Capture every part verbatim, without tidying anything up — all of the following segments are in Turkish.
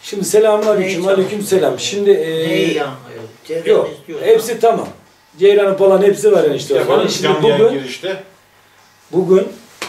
Şimdi selamünaleyküm, aleykümselam. Şimdi e, yok, hepsi tamam. Ceyran'ın falan hepsi var enişte. Yapalım, şimdi bugün, girişte. bugün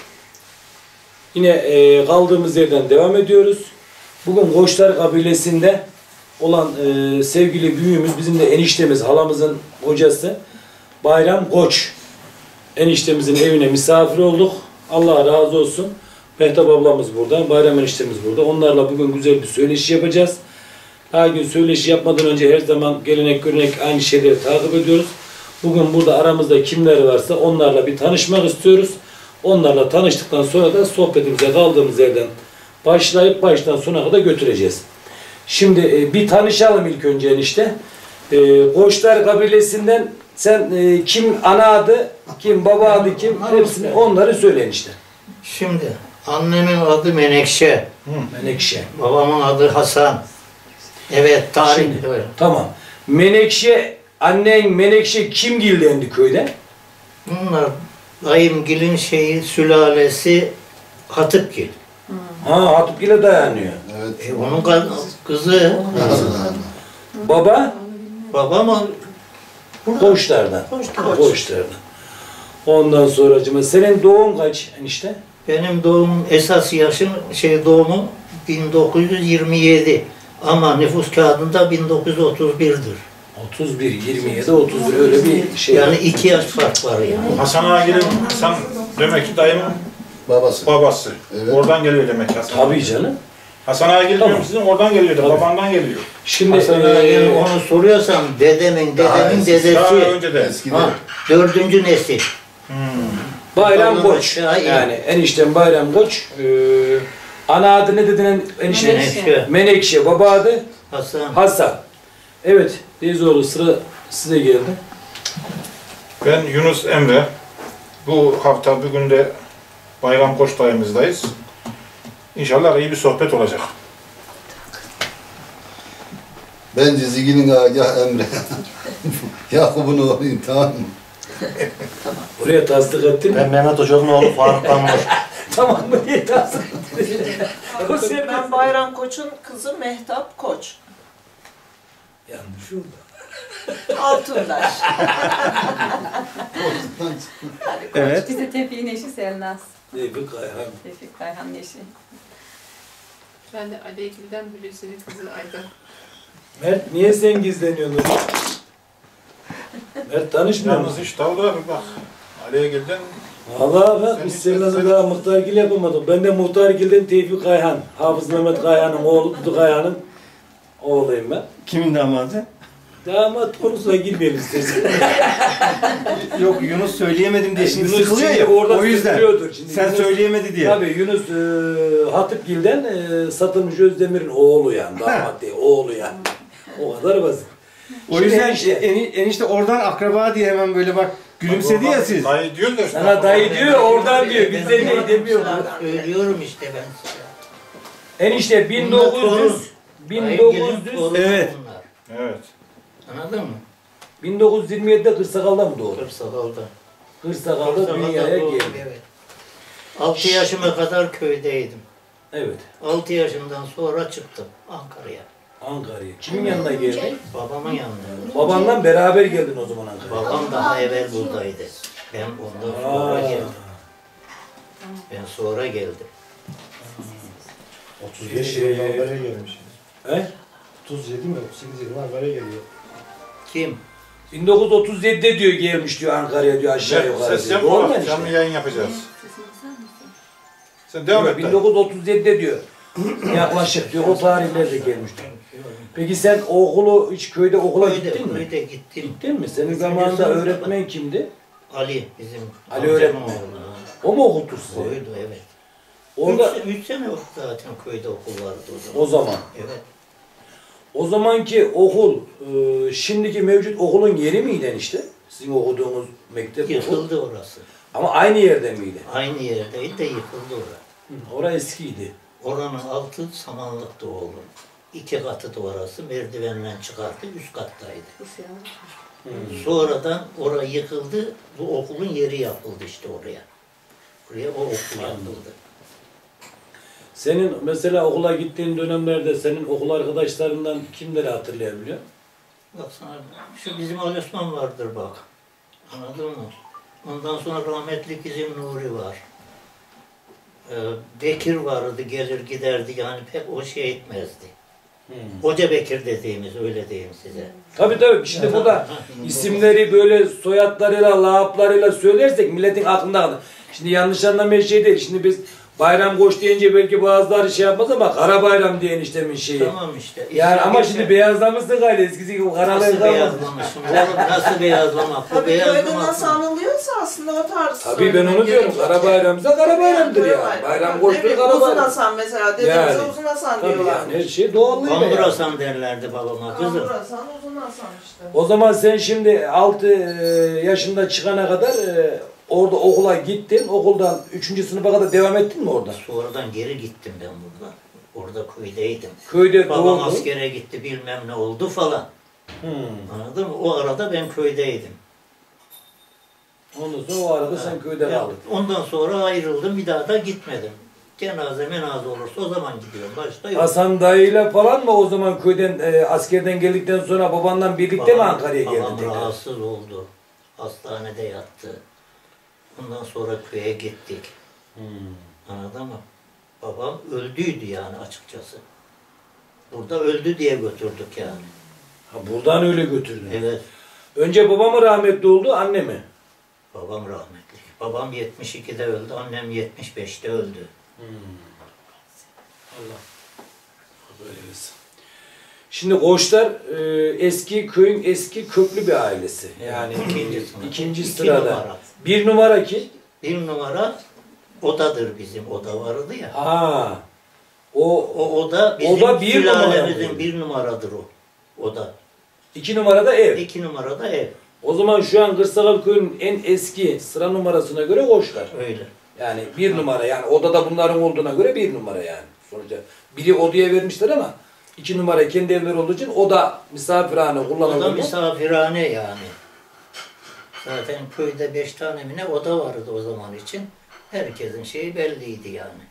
yine e, kaldığımız yerden devam ediyoruz. Bugün Koçlar kabilesinde olan e, sevgili büyüğümüz, bizim de eniştemiz, halamızın kocası Bayram Koç. Eniştemizin evine misafir olduk. Allah razı olsun. Mehtap ablamız burada, Bayram eniştemiz burada. Onlarla bugün güzel bir söyleşi yapacağız. Her gün söyleşi yapmadan önce her zaman gelenek görenek aynı şeyleri takip ediyoruz. Bugün burada aramızda kimler varsa onlarla bir tanışmak istiyoruz. Onlarla tanıştıktan sonra da sohbetimize kaldığımız yerden başlayıp baştan sona kadar götüreceğiz. Şimdi bir tanışalım ilk önce enişte. Koçlar kabilesinden sen kim ana adı, kim baba adı, kim hepsini onları söyleyin işte. Şimdi annemin adı Menekşe. Hı. Menekşe. Babamın adı Hasan. Evet, tarih. Şimdi, tamam. Menekşe, annen Menekşe kimgillendi köyde? Bunlar dayımgilin şeyi, sülalesi Hatıpgil. Ha, Hatıpgil'e dayanıyor. Evet. E, onun kızı. Baba? Babam Koçlardan. Koçlardan. Koçlardan. Ondan sonracığıma senin doğum kaç enişte? Benim doğum esas yaşım şey doğumu bin dokuz yüz yirmi yedi ama nüfus kağıdında bin dokuz yüz otuz bir'dir. otuz bir, yirmi yedi, otuz bir öyle bir şey. Yani iki yaş fark var yani. Hasan Agil'in, Hasan demek ki dayımın babası. Babası. Evet. Oradan geliyor demek ki Hasan. Tabii canım. Hasan Agil Tamam. diyorum sizin oradan geliyor da babandan geliyor. Şimdi Hasan e, Agil onu soruyorsan dedemin, dedemin dedesi. Daha önce de. Eskiden. Ha, dördüncü nesil. Hmm. Bayram Babanın Koç. aşağı in. Yani eniştem Bayram Koç. Ee, ana adı ne dedin enişte? Menekşe. Menekşe. Baba adı? Hasan. Hasan. Evet. Teyzeoğlu sıra size geldi. Ben Yunus Emre. Bu hafta bugün de Bayram Koç dayımızdayız. İnşallah iyi bir sohbet olacak. Ben Cizgi'nin Agah Emre. Yakup'un oğluyum, tamam mı? Oraya tasdik ettin mi? Ben Mehmet Hoca'nın oğlu Faruk Tanrı. Tamam mı diye tasdik ettin. Ben Bayram Koç'un kızı Mehtap Koç. Yanlış oldu. Altundaş. Evet. Bize Tevfik'in eşi Selnaz. Tevfik Kayhan. Tevfik Kayhan'ın eşi. Ben de Ali Ekil'den Hulusi'nin kızı Ayda. Mert niye sen gizleniyorsun? Mert tanışmıyor Yalnız musun? işte o da bak. Ali'ye gelden Valla bak Sen biz hiç- seninle sen- daha Muhtargil yapamadık. Ben de Muhtargil'den Tevfik Kayhan. Hafız Mehmet Kayhan'ın oğlu, Dudu Kayhan'ın oğluyum ben. Kimin damadı? Damat konusuna girmeyelim istersen. Yok Yunus söyleyemedim diye şimdi Yunus sıkılıyor şimdi ya. orada O yüzden. sıkılıyordur. Şimdi Sen Yunus- söyleyemedi diye. Tabii Yunus e, Hatipgil'den e, Satılmış Özdemir'in oğlu yani. Damat değil, oğlu yani. O kadar basit. O Şimdi yüzden enişte- eni, enişte oradan akraba diye hemen böyle bak gülümsedi ya siz. dayı diyor da. Sana dayı diyor, oradan diyor. Bizde ne demiyor. Söylüyorum işte ben size. Enişte bin dokuz yüz bin Dayım dokuz gelin yüz torunu Evet. bunlar. Evet. Anladın mı? bin dokuz yüz yirmi yedi'de Kırsakal'da mı doğdu? Kırsakal'da. Kırsakal'da Kırsakal'da dünyaya doğdum, geldi. evet. altı yaşıma kadar köydeydim. Evet. altı yaşımdan sonra çıktım Ankara'ya. Ankara'ya. Kimin yanına geldin? Babamın yanına. Babanla beraber geldin o zaman Ankara'ya. Babam daha evvel buradaydı. Ben ondan sonra Aa, geldim. Ben sonra geldim. otuz beş yıl Ankara'ya gelmiş. He? otuz yedi mi? otuz sekiz yıl Ankara'ya geliyor. Kim? bin dokuz yüz otuz yedi'de diyor gelmiş diyor Ankara'ya diyor aşağı yukarı. Ses diyor. yapma Doğru mu bak. enişte? Canlı yayın yapacağız. Sen devam et bin dayı. dokuz yüz otuz yedi'de diyor. Yaklaşık diyor o tarihlerde gelmiş diyor. Peki sen o okulu hiç köyde okula Köyde, gittin mi? köyde gittim. Gittin mi? Senin Üçüncü zamanında sınıfta öğretmen kimdi? Ali bizim. Ali amcamın öğretmen. oğlu. O mu okuttu sizi? Oydu evet. Orada Üç, üç sene zaten köyde okul vardı o zaman. o zaman. Evet. O zamanki okul, e, şimdiki mevcut okulun yeri miydi enişte? Sizin okuduğunuz mektep okul. Yıkıldı orası. Ama aynı yerde miydi? Aynı yerdeydi de yıkıldı orası. Hı, orası eskiydi. Oranın altı samanlıktı oğlum. İki katı da orası. Merdivenle çıkarttı. Üst kattaydı. Hı. Sonradan orası yıkıldı. Bu okulun yeri yapıldı işte oraya. Buraya o okul yapıldı. Senin mesela okula gittiğin dönemlerde senin okul arkadaşlarından kimleri hatırlayabiliyor? Bak sana, şu bizim Ali Osman vardır bak. Anladın mı? Ondan sonra rahmetli bizim Nuri var. Ee, Bekir vardı, gelir giderdi yani pek o şey etmezdi. Hmm. Hoca Bekir dediğimiz, öyle diyeyim size. Tabii tabii. Şimdi burada isimleri böyle soyadlarıyla, lakaplarıyla söylersek milletin aklında kalır. Şimdi yanlış anlamayın şey değil. Şimdi biz Bayram Koç deyince belki bazıları şey yapmaz ama Kara Bayram diyen eniştemin şeyi. Tamam işte. Yani İsim ama geçer. şimdi beyazlamışsın gayri eskisi gibi karalar Nasıl kalmadı. beyazlamışım? Oğlum nasıl beyazlamak? Bu Tabii köyde beyazlamak nasıl mı? anılıyorsa aslında o tarz. Tabii ben onu söylemek diyorum. gerekiyor. Kara Bayram'sa Kara Bayram'dır Yani, ya. Bayram. Bayram Ne Koç'tur bileyim, Kara Uzun Bayram. Hasan mesela. Dedemize Yani. Uzun Hasan Tabii diyorlar. yani her şey doğallığıyla Kambur yani. Hasan derlerdi babama kızım. Kambur Hasan, Uzun Hasan işte. O zaman sen şimdi altı yaşında çıkana kadar e, orada okula gittin. Okuldan üçüncü sınıfa kadar devam ettin mi orada? Sonradan geri gittim ben buradan. Orada köydeydim. Köyde Babam doğdun. askere gitti bilmem ne oldu falan. Hmm. Anladın mı? O arada ben köydeydim. Ondan sonra o arada sen köyde Ya, kaldın. ondan sonra ayrıldım. Bir daha da gitmedim. Cenaze menaze olursa o zaman gidiyorum. Başta yok. Hasan dayıyla falan mı o zaman köyden e, askerden geldikten sonra babanla birlikte mi Babam- Ankara'ya geldin Babam tekrar? rahatsız oldu. Hastanede yattı. Ondan sonra köye gittik. Hmm. Anladın mı? Babam öldüydü yani açıkçası. Burada öldü diye götürdük yani. Ha, buradan öyle götürdün. Evet. Önce baba mı rahmetli oldu, anne mi? Babam rahmetli. Babam yetmiş ikide öldü, annem yetmiş beşte öldü. Hmm. Allah. Böylesi. Şimdi Koçlar e, eski köyün eski köklü bir ailesi. Yani İkinci sınıf. ikinci İki sırada. numara. Bir numara kim? Bir numara odadır bizim. Oda vardı ya. Ha. O, O oda bizim Oda bir numara sülalemizin mı? bir numaradır o. Oda. iki numarada ev. İki numarada ev. O zaman şu an Kırsakal köyünün en eski sıra numarasına göre Koçlar. Öyle. Yani bir numara yani odada bunların olduğuna göre bir numara yani. Sonuçta biri odaya vermişler ama iki numara kendi evleri olduğu için oda misafirhane Oda kullanılıyor. misafirhane yani. Zaten köyde beş tane mi ne oda vardı o zaman için. Herkesin şeyi belliydi yani.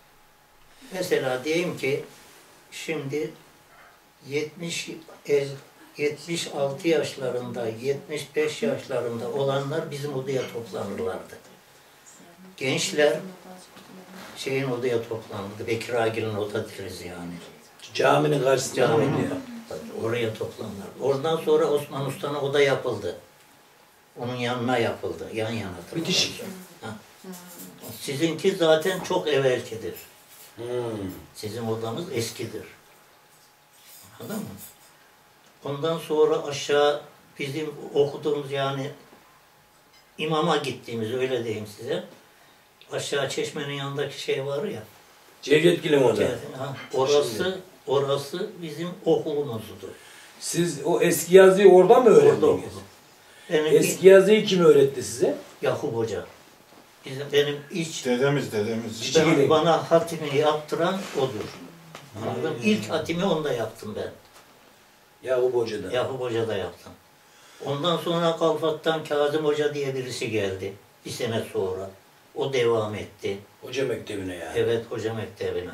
Mesela diyeyim ki şimdi yetmiş el- yetmiş altı yaşlarında, yetmiş beş yaşlarında olanlar bizim odaya toplanırlardı. Gençler şeyin odaya toplanırdı. Bekir Agil'in oda deriz yani. Caminin karşısında Caminin oluyor. oraya toplanırlar. Oradan sonra Osman Usta'na oda yapıldı. Onun yanına yapıldı. Yan yana. Bitişik. Ha. Sizinki zaten çok evvelkidir. Hmm. Sizin odanız eskidir. Anladın mı? Ondan sonra aşağı bizim okuduğumuz yani imama gittiğimiz öyle diyeyim size. Aşağı çeşmenin yanındaki şey var ya. Cevdetgil'in oda. Ha, orası orası bizim okulumuzdu. Siz o eski yazıyı oradan mı Orada öğrendiniz? okudum. Benim Eski yazıyı kim öğretti size? Yakup Hoca. Bizim benim iç Dedemiz dedemiz. Cici ben- Gelin. bana hatimi yaptıran odur. Anladın mı? İlk hatimi onda yaptım ben. Yakup Hoca'dan. Yakup Hoca'da yaptım. Ondan sonra Kalfat'tan Kazım Hoca diye birisi geldi. Bir sene sonra. O devam etti. Hoca mektebine yani. Evet Hoca Mektebi'ne.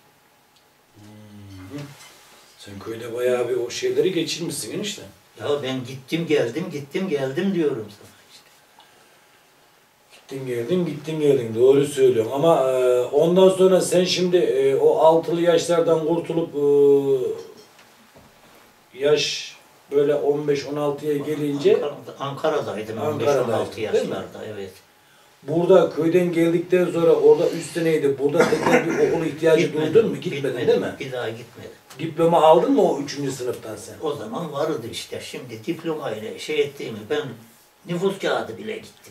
Sen köyde bayağı bir o şeyleri geçirmişsin işte. Ya ben gittim geldim gittim geldim diyorum sana işte. Gittin geldin, gittin geldin. Doğru söylüyorum. Ama e, ondan sonra sen şimdi e, o altılı yaşlardan kurtulup e, yaş böyle on beş on altıya gelince Ankara'da, Ankara'daydım on beş Ankara'daydın, on altı değil mi? yaşlarda evet. burada köyden geldikten sonra orada üç seneydi. Burada tekrar bir okul ihtiyacı duydun mu? Gitmedin gitmedim, değil mi? Bir daha gitmedim. Diploma aldın mı o üçüncü sınıftan sen? O zaman vardı işte. Şimdi diplomayla şey ettiğimi ben nüfus kağıdı bile gitti.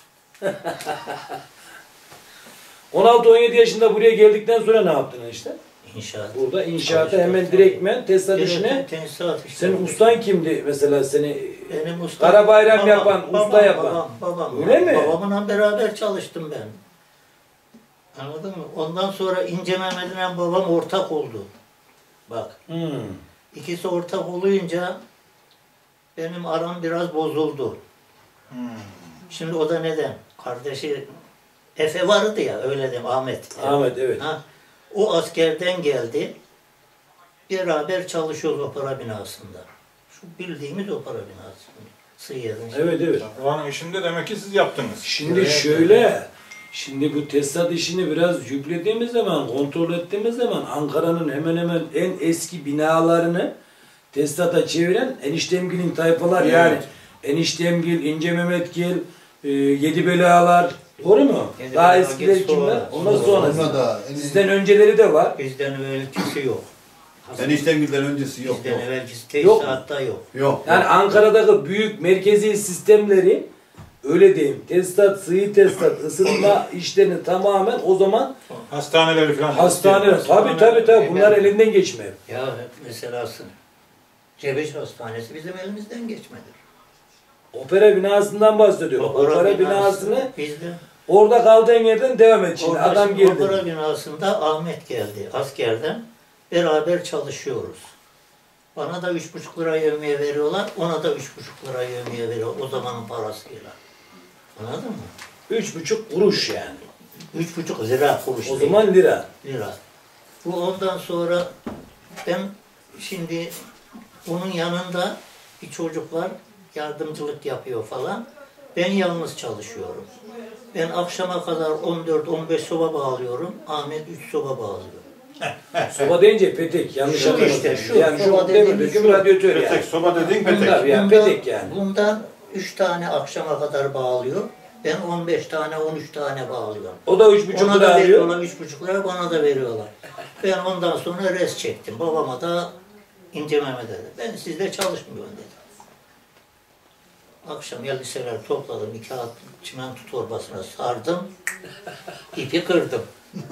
on altı on yedi yaşında buraya geldikten sonra ne yaptın işte? İnşaat. Burada inşaata Çalıştım. hemen direktmen tesisat işine. Evet, tesisat işte. Senin ustan kimdi mesela seni? Benim ustam. Kara bayram babam, yapan, babam, usta yapan. Babam, babam. Öyle mi? Babamla beraber çalıştım ben. Anladın mı? Ondan sonra İnce Mehmet'le babam ortak oldu. Bak. Hmm. İkisi ortak olunca benim aram biraz bozuldu. Hmm. Şimdi o da neden? Kardeşi Efe vardı ya öyle diyeyim Ahmet. Ahmet evet. Ha, O askerden geldi. Beraber çalışıyoruz opera binasında. Şu bildiğimiz opera binası. Sıyırın. Evet evet. Oranın işinde demek ki siz yaptınız. Şimdi şöyle, şimdi bu tesisat işini biraz yüklediğimiz zaman, kontrol ettiğimiz zaman Ankara'nın hemen hemen en eski binalarını tesisata çeviren Eniştemgil'in tayfalar Evet. yani. Eniştemgil, İnce Mehmetgil, e, Yedibeli Ağalar, doğru mu? Yedibeli Daha Ağalar eskiler sonra- kimler? Ondan sonra- sonra. da Sizden önceleri de var. Bizden evvelkisi yok. eniştemgilden öncesi yok. Bizden evvelkisi Yok mu? tesisatta yok. Yok. Yani Ankara'daki büyük merkezi sistemleri öyle diyeyim. Tesisat, sıvı tesisat, ısınma işlerini tamamen o zaman Hastaneleri falan. hastaneler. Tabii tabii tabii. Bunlar elinden geçmiyor. Ya mesela Cebeş Hastanesi bizim elimizden geçmedi. Opera binasından bahsediyor. Opera, binasını bizde. orada kaldığın yerden devam et şimdi. Orada Adam şimdi girdi. Opera binasında Ahmet geldi askerden. Beraber çalışıyoruz. Bana da üç buçuk lira yemeğe veriyorlar. Ona da üç buçuk lira yemeğe veriyor. O zamanın parasıyla. Anladın mı? Üç buçuk kuruş yani. Üç buçuk lira kuruş O değil, zaman lira. lira. Bu ondan sonra ben şimdi onun yanında bir çocuk var. Yardımcılık yapıyor falan. Ben yalnız çalışıyorum. Ben akşama kadar on dört on beş soba bağlıyorum. Ahmet üç soba bağlıyor. Soba deyince petek. Yanlış Şu anlamadın. işte, şu Yani soba şu dediğimiz demir döküm şu. radyatör yani. Petek, soba dediğin petek. Tabii yani Bundan- petek yani. Bundan üç tane akşama kadar bağlıyor. Ben on beş tane on üç tane bağlıyorum. O da üç buçuk Ona lira da alıyor. veriyorlar üç buçuk lira, bana da veriyorlar. Ben ondan sonra res çektim. Babama da İnce Mehmet'e de. Ben sizde çalışmıyorum dedim. Akşam elbiseler topladım, bir kağıt çimento torbasına sardım, ipi kırdım.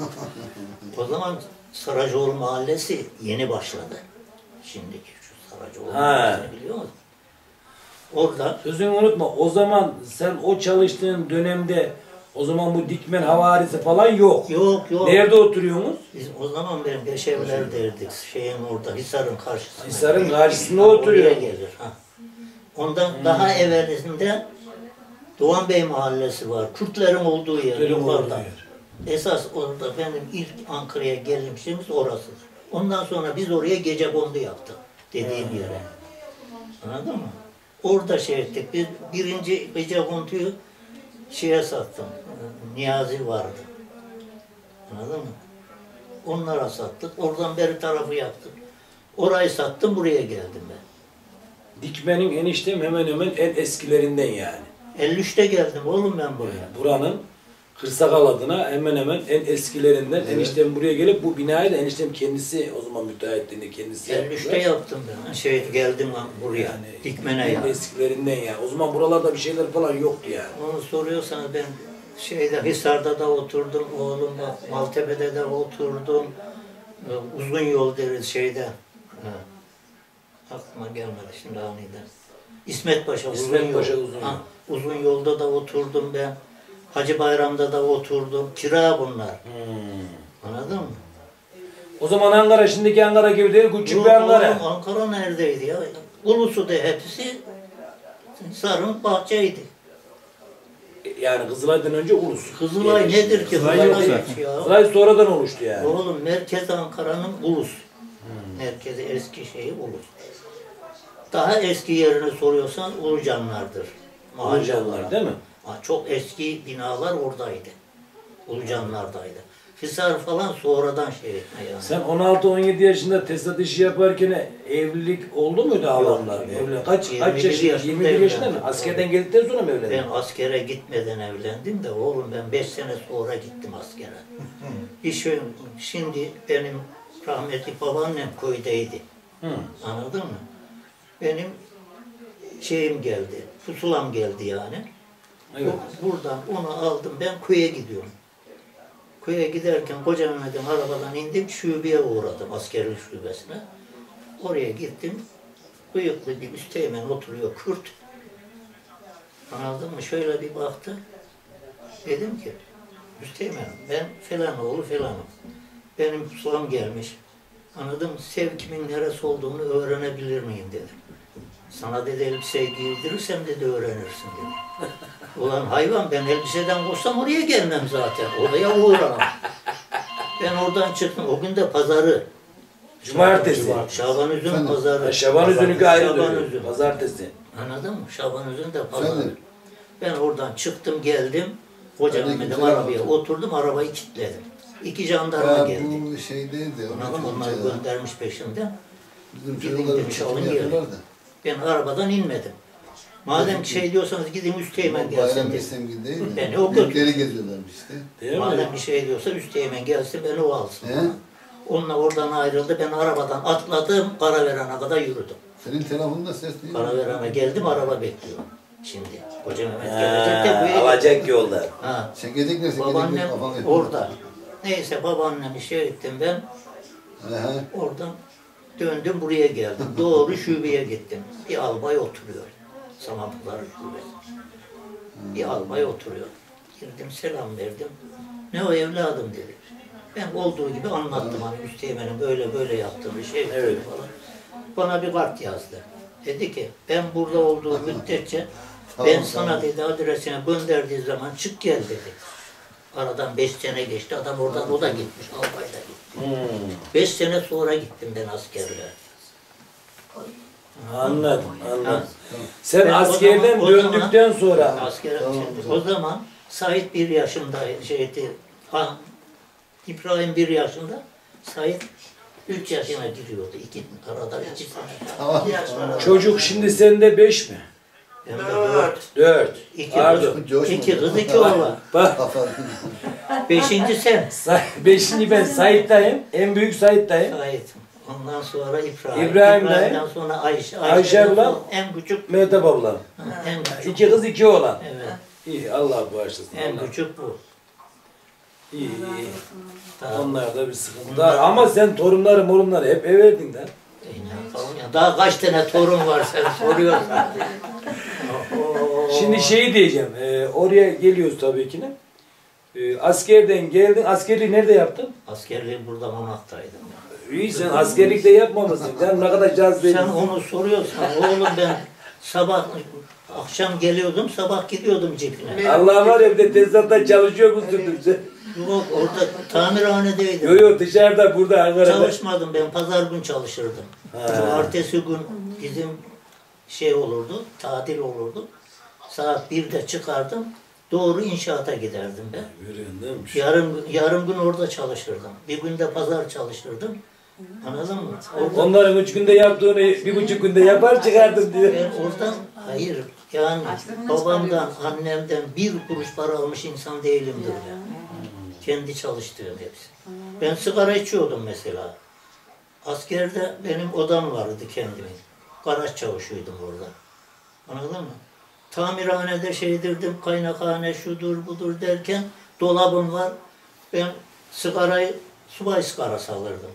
O zaman Saracoğlu Mahallesi yeni başladı. Şimdiki şu Saracoğlu Ha. Mahallesi'ni biliyor musun? Orada Sözünü unutma. O zaman sen o çalıştığın dönemde o zaman bu dikmen havarisi falan yok. yok yok. Nerede oturuyorsunuz? Biz o zaman benim beş evler derdik. Şeyin orada, Hisar'ın karşısında. Hisar'ın karşısında Ha, oturuyor. oraya gelir. Ha. Ondan daha evvelisinde Doğan Bey Mahallesi var. Kürtlerin olduğu yer. Kürtlerin olduğu yukarıda. yer. Esas orada benim ilk Ankara'ya gelmişimiz orası. Ondan sonra biz oraya gece kondu yaptık. Dediğim yere. Anladın mı? Orada şey ettik. Biz birinci gece konduyu şeye sattım. Niyazi vardı. Anladın mı? Onlara sattık. Oradan beri tarafı yaptık. Orayı sattım, buraya geldim ben. Dikmenin eniştem hemen hemen en eskilerinden yani. elli üçte geldim oğlum ben buraya. Buranın Kırsakal adına hemen hemen en eskilerinden eniştem buraya gelip bu binayı da eniştem kendisi o zaman müteahhitliğinde kendisi elli üçte yaptılar. yaptım ben. Şey geldim buraya. Yani Dikmene en ya. eskilerinden ya. O zaman buralarda bir şeyler falan yoktu yani. Onu soruyorsanız ben şeyde Hisar'da da oturdum oğlum bak Maltepe'de de oturdum. Ee, Uzun yol deriz şeyde. Ha. Aklıma gelmedi şimdi aniden. İsmet Paşa İsmet uzun Paşa yol. uzun Ha, yol. uzun yolda da oturdum ben. Hacı Bayram'da da oturdum. Kira bunlar. Hmm. Anladın mı? O zaman Ankara şimdiki Ankara gibi değil, küçük Yok bir Ankara. oğlum, Ankara neredeydi ya? Ulusu da hepsi Sarın bahçeydi. Yani Kızılay'dan önce Ulus. Kızılay Yani nedir ki? Kızılay Kızılay yok hiç zaten. ya. Kızılay sonradan oluştu yani. Oğlum merkez Ankara'nın Ulus. Merkezi eski şeyi Ulus. Daha eski yerini soruyorsan Ulucanlar'dır. Mahalleler değil mi? Ha, çok eski binalar oradaydı. Ulucanlar'daydı. Hisar falan sonradan şey etme yani. Sen on altı on yedi yaşında tesisat işi yaparken evlilik oldu muydu ağlamlar? yok. Evlen kaç yirmi kaç bir yaşında? yaşında yirmi bir yaşında mı? evlendim. Askerden geldikten sonra mı evlendin? Ben askere gitmeden evlendim de oğlum ben beş sene sonra gittim askere. İş, şimdi benim rahmetli babaannem köydeydi. Hı. Anladın mı? Benim şeyim geldi, pusulam geldi yani. Evet. Bu- Buradan onu aldım, ben köye gidiyorum. Köye giderken Koca Mehmet'in arabadan indim, şubeye uğradım, askerlik şubesine. Oraya gittim, bıyıklı bir üsteğmen oturuyor, Kürt. Anladın mı? Şöyle bir baktı. Dedim ki, üsteğmen ben falan oğlu falanım. Benim pusulam gelmiş. Anladın mı? Sevkimin neresi olduğunu öğrenebilir miyim dedim. Sana dedi elbiseyi giydirirsem dedi öğrenirsin dedi. Ulan hayvan ben elbiseden koşsam oraya gelmem zaten. Oraya uğramam. Ben oradan çıktım. O gün de pazarı. Cumartesi. Şaban Üzüm Efendim? pazarı. Şaban Üzüm'ü ayrı Şaban duruyor. Üzüm. Pazartesi. Anladın mı? Şaban Üzüm de pazarı. Efendim? Ben oradan çıktım geldim. Koca Aleyküm Mehmet'im selam. arabaya oturdum. Arabayı kilitledim. İki jandarma Ya geldi. bu şey değildi. Anladın mı? Onları göndermiş peşinden. Bizim Gidin çocuklar demiş, bir alın çekim gelin. yapıyorlar da. Ben arabadan inmedim. Madem ki şey diyorsanız gidin Üsteğmen gelsin Bayram dedim. Besemgi değil mi? Beni o Büyükleri geziyorlarmış işte. Değil mi? Madem bir şey diyorsa Üsteğmen gelsin beni o alsın. He? Onunla oradan ayrıldı. Ben arabadan atladım. Karaveren'e kadar yürüdüm. Senin telefonunda ses değil mi? Karaveren'e geldim. Araba bekliyor. Şimdi. Koca Mehmet gelecek de Ha, buraya alacak yollar. Ha. Çekecek ne? Çekecek Babaannem kafan yapıyor. orada. Neyse babaannemi şey ettim ben. Aha. Oradan döndüm buraya geldim. Doğru şubeye gittim. Bir albay oturuyor. Samapılar şubesi. Bir albay oturuyor. Girdim selam verdim. Ne o evladım dedi. Ben olduğu gibi anlattım hani Üsteğmen'in böyle böyle yaptığını şey Evet. evet. falan. Bana bir kart yazdı. Dedi ki ben burada olduğu müddetçe Tamam, ben sana tamam. dedi adresine gönderdiği zaman çık gel dedi. Aradan beş sene geçti. Adam oradan o da gitmiş. Albay da gitti. Hmm. Beş sene sonra gittim ben askerliğe. Anladım, anladım. Ha. Sen Ben o askerden zaman- o döndükten sonra Asker, Tamam, şimdi tamam. o zaman Sait bir yaşında şeydi. Ha, İbrahim bir yaşında. Sait üç yaşına giriyordu. İki, arada iki sene. Tamam. çocuk şimdi sende beş mi? Ben de dört. Dört. İki Pardon. kız, Coşma. iki kız, iki oğlan. Bak, Kafan. Beşinci sen. Say- beşinci ben Sait dayım. En büyük Sait dayım. Sait. Ondan sonra İbrahim. İbrahim İbrahim'den dayı. sonra Ayşe. Ayşe Ayşe'den abla. sonra En küçük. Mehtap ablam. En küçük. İki kız iki oğlan. Evet. İyi Allah bağışlasın. En Allah. küçük bu. İyi iyi. Tamam. Onlarda bir sıkıntı var. Ama sen torunları morunları hep ev verdin de. E, ne yapalım ya? Daha kaç tane torun var sen soruyorsun. Oo. Şimdi şeyi diyeceğim. e, oraya geliyoruz tabii ki ne? E, askerden geldin. Askerliği nerede yaptın? Askerliği burada Mamak'taydım. İyi sen askerlikte yapmamışsın. Sen ne kadar cazibeli. Sen onu soruyorsan oğlum ben sabah akşam geliyordum sabah gidiyordum cebine. Allah var evde tezatta çalışıyor musun sen? Yok orada tamirhanedeydim. Yok yok dışarıda burada Ankara'da. Çalışmadım ben pazar gün çalışırdım. Ha. Ertesi gün bizim şey olurdu tatil olurdu. Saat birde çıkardım doğru inşaata giderdim ben. Görüyorsun değil mi? Yarın, yarım gün orada çalışırdım. Bir günde pazar çalışırdım. Anladın mı? Orada, Onların üç günde yaptığını bir buçuk günde yapar çıkardım diyor. ben oradan hayır yani babamdan annemden bir kuruş para almış insan değilimdir ben. Kendi çalıştığım hepsi. Ben sigara içiyordum mesela. Askerde benim odam vardı kendimin. Garaj çavuşuydum orada. Anladın mı? Tamirhanede şeydirdim, kaynakhane şudur budur derken dolabım var. Ben sigarayı subay sigarası alırdım.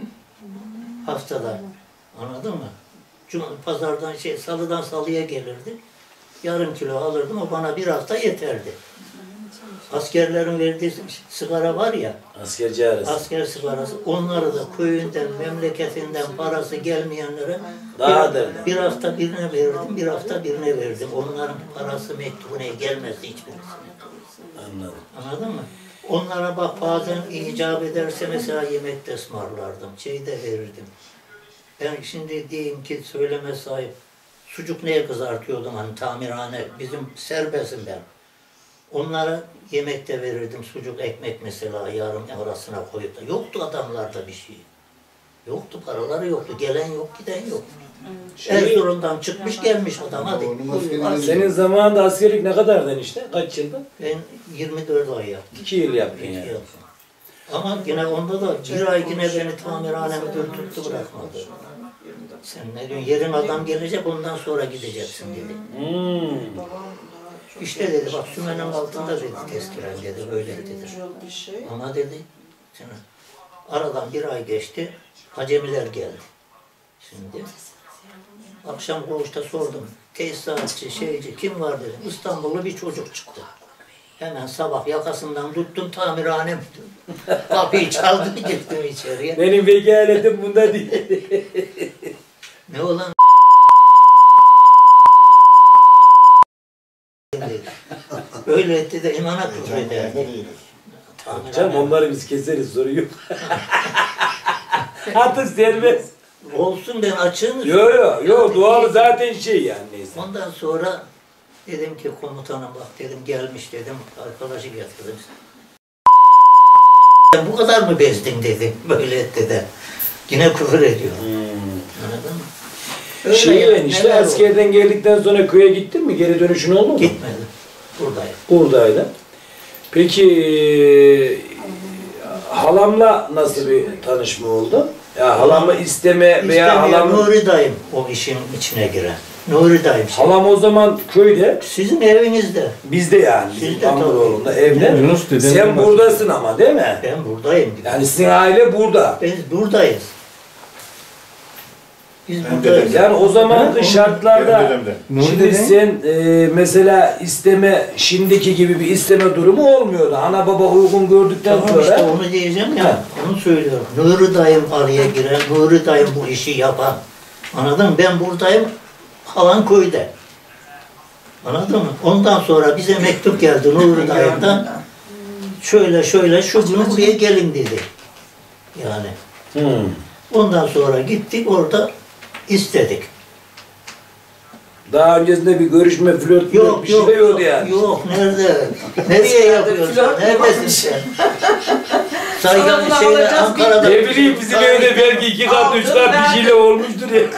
Haftada. Anladın mı? Cuma, pazardan şey salıdan salıya gelirdi. Yarım kilo alırdım. O bana bir hafta yeterdi. Askerlerin verdiği sigara var ya. Askerci arası. Asker sigarası. Onları da köyünden, memleketinden parası gelmeyenlere Daha bir, derler. bir hafta birine verdim, bir hafta birine verdim. Onların parası mektubuna gelmezdi hiçbirisine. Anladım. Anladın mı? Onlara bak bazen icap ederse mesela yemek de ısmarlardım, şey de verirdim. Ben şimdi diyeyim ki söyleme sahip, sucuk neye kızartıyordum hani tamirhane, bizim serbestim ben. Onlara yemek de verirdim, sucuk ekmek mesela yarım arasına koyup da. Yoktu adamlarda bir şey. Yoktu, paraları yoktu, gelen yok, giden yok. Şey- Erzurum'dan çıkmış gelmiş adam hadi. Oğlum askerliğe Senin zamanında askerlik ne kadardın işte? Kaç yılda? Ben yirmi dört ay yaptım. İki yıl yaptın İki yani. yıl. Ama yine onda da bir ay yine beni tamirhane müdürü tuttu bırakmadı. Sen ne diyorsun? Yerin adam gelecek ondan sonra gideceksin dedi. Hmm. İşte dedi bak sümenin altında dedi tezkiren dedi öyle dedi. Ama dedi şimdi aradan bir ay geçti acemiler geldi. Şimdi akşam koğuşta sordum. Tesisatçı, şeyci kim var dedim. İstanbullu bir çocuk çıktı. Hemen sabah yakasından tuttum tamirhane müdürü. Kapıyı çaldı gittim içeriye. Benim vekaletim bunda değil. Ne olan dedi. Öyle etti de imana küfreder. Cennet değiliz. Canım onları biz keseriz, sorun yok. Artık serbest. Olsun, ben açığını Yo yo yo, doğal zaten şey yani neyse. Ondan sonra dedim ki komutanım bak dedim, gelmiş dedim, arkadaşı getirdim. Bu kadar mı bezdin dedim, böyle etti de. Yine küfür ediyor. Hmm. Anladın mı? Öyle Şey yani, işte neler oldu? askerden geldikten sonra köye gittin mi? Geri dönüşün oldu mu? Gitmedim. Buradayım. Buradaydı. Peki halamla nasıl bir tanışma oldu? Ya halamı isteme veya İstemiyor, halam Nuri dayım o işin içine giren. Nuri dayım. Şey. halam o zaman köyde, Sizin evinizde. bizde yani bizim Sizde Amuroğlu'nda evde. Yunus dedenin Sen babası. buradasın ama değil mi? Ben buradayım. Yani sizin aile burada. Biz buradayız. Biz Ben buradayız. dedem. Yani o zamanki Benim şartlarda dedem de. Nuri şimdi deden? sen e, mesela isteme, şimdiki gibi bir isteme durumu olmuyordu. Ana baba uygun gördükten Tamam sonra. işte onu diyeceğim ya, onu söylüyorum. Nuri dayım araya giren, Nuri dayım bu işi yapan. Anladın mı? Ben buradayım, halan köyde. Anladın mı? Ondan sonra bize mektup geldi Nuri dayımdan. Şöyle şöyle şu gün buraya gelin dedi. Yani. Hmm. Ondan sonra gittik orada istedik. Daha öncesinde bir görüşme, flört, Yok bir şey yok de yok, yoktu yani. yok nerede? Nereye yapıyorsun? Flört Neredesin yapmış. sen? Saygan Sana şeyde alacağız, Ankara'da. Ne bileyim bizim evde belki iki kat, üç kat bir şeyle olmuştur ya.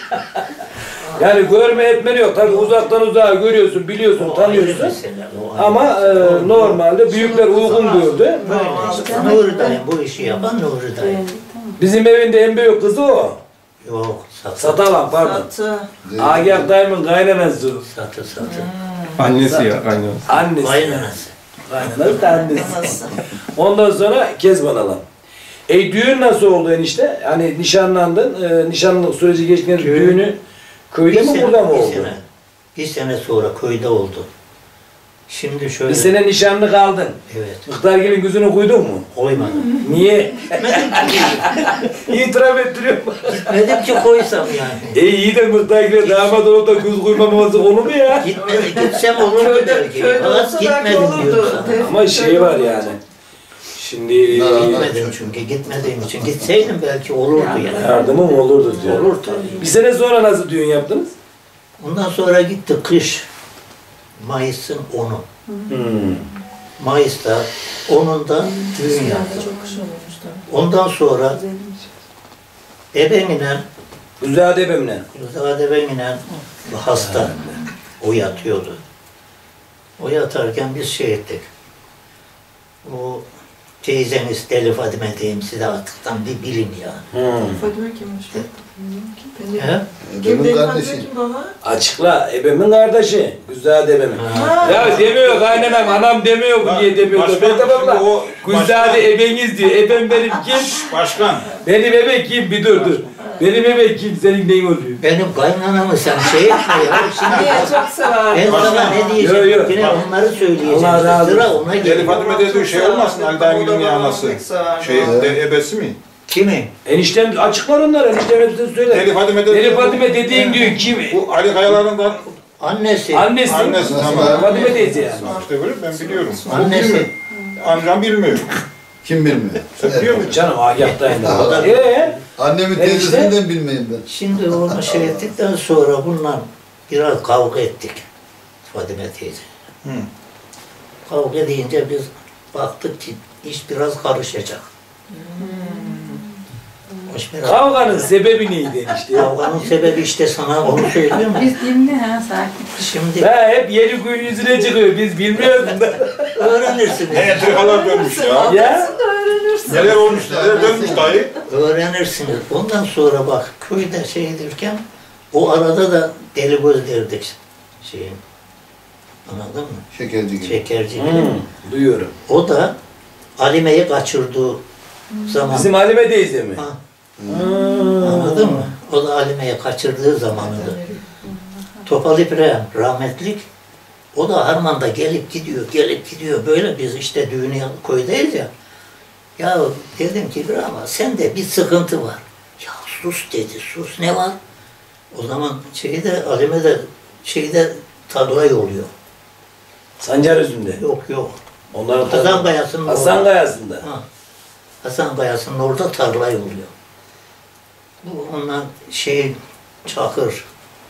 Yani görme etmeni yok. Tabii uzaktan uzağa görüyorsun, biliyorsun, tanıyorsun. Ama e, normalde büyükler uygun gördü. Böyle işte. Nuri dayım bu işi yapan Nuri dayım. Bizim evinde en büyük kızı o. Yok satı. Satalan pardon. Satı. Agah dayımın kaynanası o. Satı satı. Annesi ya kaynanası. Annesi. Kaynanası. Kaynanası da annesi. Nasıl? Ondan sonra Kezban alan. E düğün nasıl oldu enişte? Hani nişanlandın, e, nişanlılık süreci geçtiğinde Düğün- düğünü köyde mi burada mı bir oldu? Sene, bir sene sonra köyde oldu. Şimdi şöyle. Bir sene nişanlı kaldın. Evet. Muhtargil'in gözünü koydun mu? Koymadım. Niye? Gitmedim ki. İtiraf ettiriyor. Gitmedim ki koysam yani. E iyi de Muhtargil'e damat olup da göz koymaması olur mu ya? Gitmedi. Gitsem olurdu Köyde, belki. köyde Fakat olsa belki gitmedim diyorum olurdu. sana. Ama şey var yani. Şimdi Gitmedim çünkü. Gitmediğim için. Gitseydim belki olurdu yani. yardımım olurdu diyor. Olur tabii. Bir sene sonra nasıl düğün yaptınız? Ondan sonra gitti kış. Mayıs'ın onu. Hmm. Mayıs'ta onunda düğün yaptım. Ondan sonra ebeminen, Güzel ebemle. Rıza ebeminen hasta. O yatıyordu. O yatarken biz şey ettik. O teyzeniz Deli Fadime diyeyim size artıktan bir bilin ya. Hmm. Fadime kimmiş? He? Kim Benim Deli kardeşim. Fadime kim baba? Açıkla, ebemin kardeşi. Güzel ebemin. Ha. Ya demiyor kaynanam, anam demiyor bu diye demiyor. Başkan, Ben tamam şimdi da o Güzel başkan- ebeniz diyor. Ebem benim kim? Başkan. Benim ebe kim? Bir dur dur. Benim ebe kim? Senin neyin oluyor? Benim kaynanamı sen şey etme ya. Şimdi Niye çok sever? ben sana ne diyeceğim? Yo, yo. Yine onları söyleyeceğim. Allah İşte razı sıra olsun. ona Deli geliyor. Fadime dediği şey olmasın Ali Dayı'nın anası. Şey de ebesi mi? Kimi? Eniştem açıklar onlar. Eniştem hepsini söyler. Deli Fadime dedi. Deli Fadime dediğin diyor kim? Bu Ali Kayalar'dan Annesi. Annesi. Annesi, tamam. Fadime teyze yani. işte böyle ben biliyorum. Annesi. Amcam bilmiyor. Kim bilmiyor? Sen biliyor musun? Canım Agah'tayım. O da- Eee? Annemin Ben işte- teyzesinden bilmeyeyim ben. Şimdi onu şey ettikten sonra bununla biraz kavga ettik. Fadime teyze. Hı. Kavga deyince biz baktık ki iş biraz karışacak. İş biraz- Kavganın sebebi neydi enişte? Kavganın sebebi işte sana onu söylüyorum. Biz dinle ha sakin. Şimdi Ha hep yeni gün yüzüne çıkıyor. Biz bilmiyoruz da. öğrenirsiniz. Neye tırkalar dönmüş ya? Ya? Neler olmuş, neler dönmüş dayı? Öğrenirsiniz. Ondan sonra bak köyde şey edirken o arada da deli göz derdik şeyin. Anladın mı? Şekerci gibi. Şekerci gibi. Hmm, duyuyorum. O da Alime'yi kaçırdığı zaman. Bizim Halime teyze mi? Ha, Hmm. anladın mı? O da Alime'yi kaçırdığı zamanıydı. Topal İbrahim rahmetlik. O da Harman'da gelip gidiyor, gelip gidiyor. Böyle biz işte düğünü koydayız ya. Ya dedim ki İbrahim'a sende bir sıkıntı var. Ya sus dedi, sus ne var? O zaman şeyde Alime de şeyde tarlay oluyor. Sancar üzümde. Yok yok. Onların Hasan Kayası'nın Hasan orada. Kayası'nda. Ha. Hasan Kayası'nın orada tarla oluyor. Bu ondan şey Çakır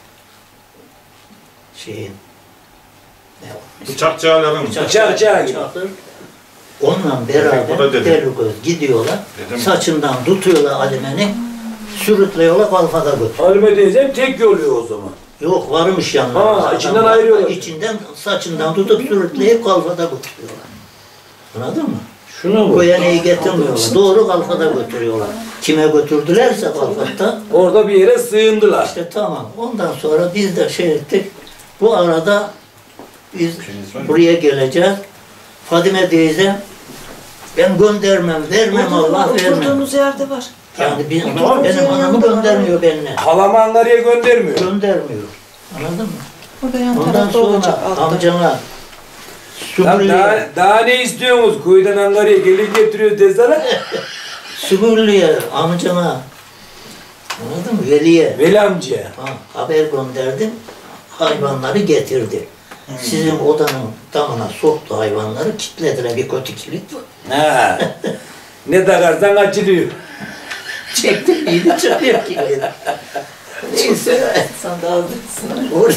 şeyin ne o? Bıçakçıların Bıçakçığa gibi. Çakır. Onunla O da beraber dedim. Delugöz gidiyorlar. Dedim. Saçından tutuyorlar Alime'ni. Sürütleyorlar kalfada götürüyor. Halime teyzem tek yoluyor o zaman. Yok varmış yanına. Ha, Adam içinden var. ayırıyorlar. İçinden saçından tutup sürütleyip kalfada götürüyorlar. Anladın mı? Şuna bak. Koyaneyi getirmiyorlar. Doğru kalfada götürüyorlar. Kime götürdülerse kalfada. Orada bir yere sığındılar. İşte tamam. Ondan sonra biz de şey ettik. Bu arada biz buraya geleceğiz. Fadime teyze ben göndermem, vermem Allah vermem. Oturduğunuz yerde var. Yani biz, Tamam. benim anamı göndermiyor benimle. Halamı Ankara'ya göndermiyor. Göndermiyor. Anladın mı? O da yan Ondan tarafta olacak sonra altta. amcana Lan Sübürlü'ye, daha, daha ne istiyorsunuz? Kuyudan Ankara'ya gelin getiriyor desene. Sübürlü'ye amcana anladın mı? Veli'ye Veli amcaya. ha, haber gönderdim. Hayvanları getirdi. Sizin odanın damına soktu hayvanları, kilitlediler, bir kötü kilit var. Ha. Ne takarsan açılıyor. Çektim, iyiydi çalıyor kilit. Neyse, Sen de aldırsın. or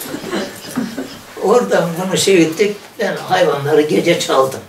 oradan bunu şey ettik, ben hayvanları gece çaldım.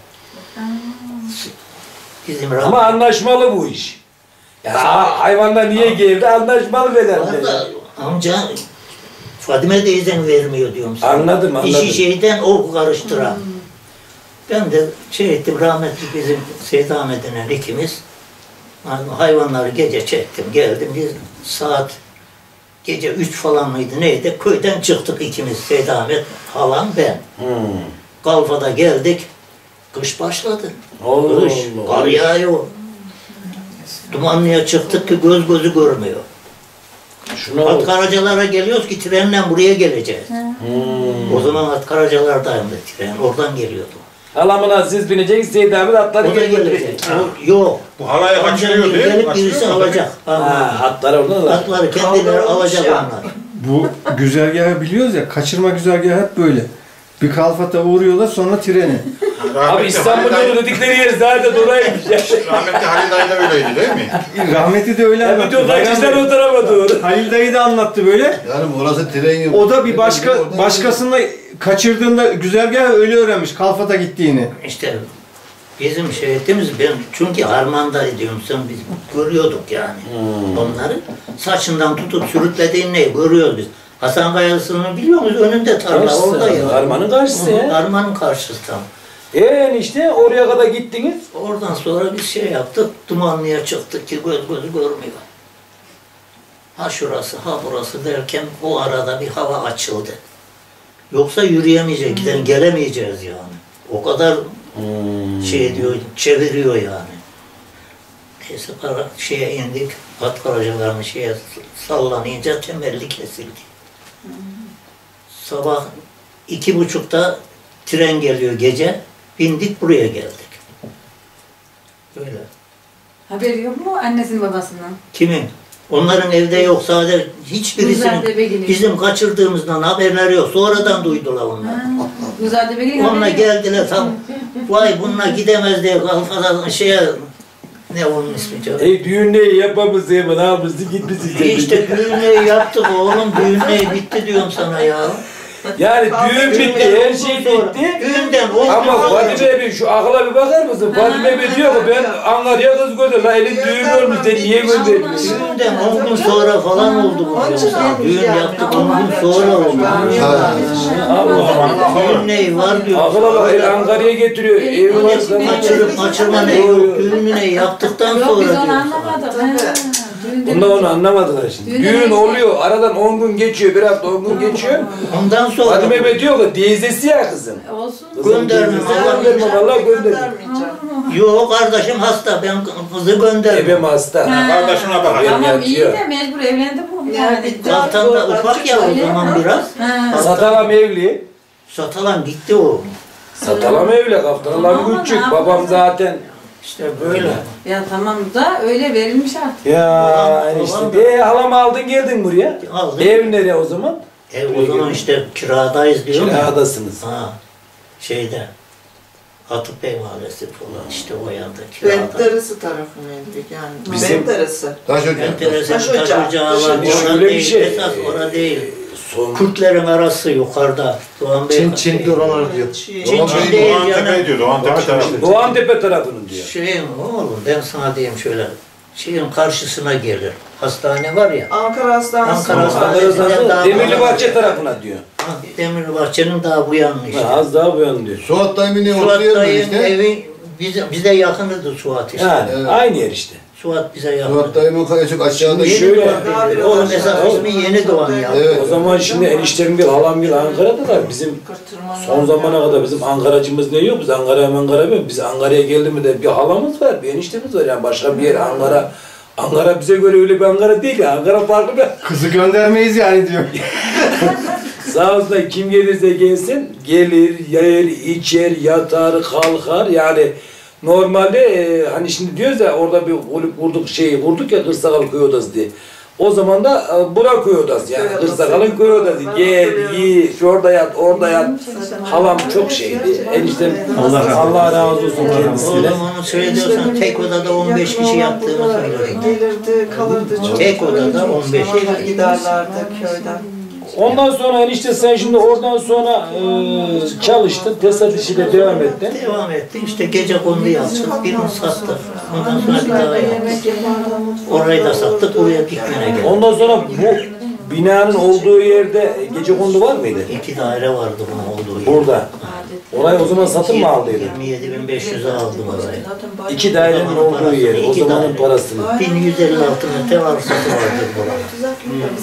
Bizim Ama rahmetli. anlaşmalı bu iş. Ya hayvanlar niye geldi? Anlaşmalı verirler. Valla amca Fadime teyzen vermiyor diyorum sana. Anladım, anladım. İşi şeyden o karıştıran. Ben de şey ettim, rahmetli bizim Seyit Ahmet'in ikimiz hayvanları gece çektim, geldim. Biz saat gece üç falan mıydı neydi? Köyden çıktık ikimiz, Seyit Ahmet, halam, ben. Hmm. Kalfada geldik. Kış başladı. Allah Kış, Allah. kar yağıyor. Dumanlıya çıktık ki göz gözü görmüyor. Şuna bak. Atkaracalara geliyoruz ki trenle buraya geleceğiz. Hmm. O zaman Atkaracalardayım da tren, oradan geliyordum. Halamına siz bineceksiniz, Seyit Ahmet atları O da geri gelecek. götürecek. O- Yok. bu halaya Amcam kaçırıyor değil mi? gelip Kaçırıyor birisi mu? alacak. Ha, hatlar oradan alır. Atları kendileri alacak ya. onlar. Bu güzergahı biliyoruz ya, kaçırma güzergahı hep böyle. Bir kalfata uğruyorlar, sonra treni. Abi Rahmetli İstanbul'da Halil da dedikleri yer zaten oraymış ya. dayı- Rahmetli Halil dayı da öyleydi değil mi? Rahmetli de öyle Ya bir anlattı. de kaçışlar o tarafa doğru. Halil dayı da anlattı böyle. Yani orası tren yok. O da bir başka Oradan başkasında kaçırdığında güzergahı öyle öğrenmiş kalfata gittiğini. İşte bizim şehitimiz, ben çünkü harmanda ediyorum sen biz görüyorduk yani. Hmm. Onları saçından tutup sürütlediğini ne görüyoruz biz. Hasan Kayası'nı biliyor musunuz? Önünde tarla orada ya. Harmanın karşısı ya. Harmanın karşısı tam. Ee işte oraya kadar gittiniz. Oradan sonra biz şey yaptık, Dumanlı'ya çıktık ki göz gözü görmüyor. Ha şurası, ha burası derken o arada bir hava açıldı. Yoksa yürüyemeyecek, giden gelemeyeceğiz yani. O kadar şey diyor, çeviriyor yani. Neyse para şeye indik, at karacalarını şeye sallanınca temelli kesildi. Sabah iki buçukta tren geliyor gece, bindik buraya geldik. Böyle. Haberi yok mu annesinin babasından? Kimin? Onların evde yok, sadece hiçbirisinin Güzel Bebeğin. bizim kaçırdığımızdan haberleri yok. Sonradan duydular onlar. Güzel Bebeğin Onunla haberi yok. geldiler tam, vay bununla gidemez diye kafadan şeye, ne onun ismi canım? E düğün neyi yapamız hemen almışsın gitmişsin. İşte düğünü yaptık oğlum, düğünü bitti diyorum sana ya. Yani düğün bitti, her şey bitti. Düğünden on Ama Fadime Bey şu akla bir bakar mısın? Fadime Bey diyor ki ben Ankara'ya kız gönder. La elin düğün olmuş sen niye göndermiyorsun? Düğünden on gün sonra falan oldu bu. Onun için diyorum. almış Düğün yani. yaptık on gün sonra oldu. Ha. O zaman Düğün neyi var diyor. Akla bak el Ankara'ya getiriyor. Evi var sana. Kaçırıp kaçırma ne yok. Düğünü ne yaptıktan Yok sonra biz diyorum onu sana. anlamadık. Ha, düğünde Bunlar onu anlamadılar şimdi. Düğün Düğün işte. oluyor. Aradan on gün geçiyor. Bir hafta on gün geçiyor. Ondan sonra Fadime Bey diyor ki teyzesi ya kızım. olsun. Kızım Göndermem, teyzesi Allah göndermem. Allah göndermem. yok kardeşim hasta, ben kızı gönderdim. Ebem hasta. kardeşine bakacak. Tamam iyi yatıyor. de mecbur evlendi bu. Yani Yani. bitti. Zaten da ufak ya o zaman biraz. Ha. Satalam evli. Satalan gitti o. Satalam evli. Kaftanlar Aman, küçük. ne Babam yapacağız? zaten. İşte böyle. Ya tamam da öyle verilmiş artık. Ya Babam- enişte. babam- De halam aldın geldin buraya. Aldım. Ev nereye o zaman? E, o zaman işte kiradayız diyor mu? Kiradasınız. Ha, şeyde. Atıbey Mahallesi falan işte o yanda Bent kirada. Darısı tarafı mıydı yani? Bizim- Bent Darısı. Taş ocak. Enteresan Taş taş ocağı. ocağı var. Şimdi Orada şöyle bir değil, şey. esas orada değil. Son Kurtların arası yukarıda. Doğan Bey. Çin Çin oralar diyor. Çiğ. Çin Doğan Çin değil Doğan Tepe yani. diyor. Doğan Tepe tarafı. Doğantepe tarafının diyor. Şeyin oğlum ben sana diyeyim şöyle. Şeyin karşısına gelir. Hastane var ya. Ankara Hastanesi. Ankara Hastanesi. Ankara'da daha- Demirli Bahçe tarafına diyor. Ha, Demirli Bahçe'nin daha bu yanı işte. Ha, az daha bu yan diyor. Suat dayımın evi Suat oturuyor mu dayının işte? evi bize, bize yakınıdı Suat işte. Yani Evet. aynı yer işte. Suat bize Suat yakındı. dayımın kayacık aşağıda. Şimdi Yeni şöyle- doğan dedi. Oğlum esas ismi Yeni Doğan ya. Evet. O zaman şimdi eniştem bir halam bir Ankara'dalar. Bizim son zamana kadar bizim Ankaracımız ne yok? Biz Ankara'ya Ankara yok. Biz Ankara'ya geldi mi de bir halamız var, bir eniştemiz var. Yani başka bir yer Ankara. Ankara bize göre öyle bir Ankara değil ya. Ankara farklı bir. Kızı göndermeyiz yani diyor. Sağ olsun kim gelirse gelsin, gelir, yer, içer, yatar, kalkar. Yani normalde e, hani şimdi diyoruz ya orada bir kulüp kurduk şeyi kurduk ya Kırsakal Köy Odası diye. O zaman da e, bura Köy Odası yani Köy Odası. Kırsakal'ın Köy Odası. Ben Gel, hatırlıyorum. yi, şurada yat, orada yat. Halam çok şeydi. Eniştem Allah razı olsun. Allah razı olsun kendisine. Oğlum onu söylüyorsan tek odada on beş kişi yattığını söylüyorum. Gelirdi, kalırdı çok. Tek odada on beş Sonra kişi. giderlerdi köyden. Ondan sonra enişte sen şimdi oradan sonra e, çalıştın, tesisat işiyle devam ettin. Devam etti. İşte gece kondu yaptık. Birini sattık. Ondan sonra bir daha yaptık. Orayı da sattık. Oraya dikmene geldik. Ondan sonra bu binanın olduğu yerde gecekondu var mıydı? İki daire vardı bunun olduğu yer. Burada. Orayı o zaman satın mı aldıydı? yirmi yedi bin beş yüze aldım orayı. İki dairenin olduğu yer, o zamanın parasını. bin yüz elli altı metre arsası vardı burada.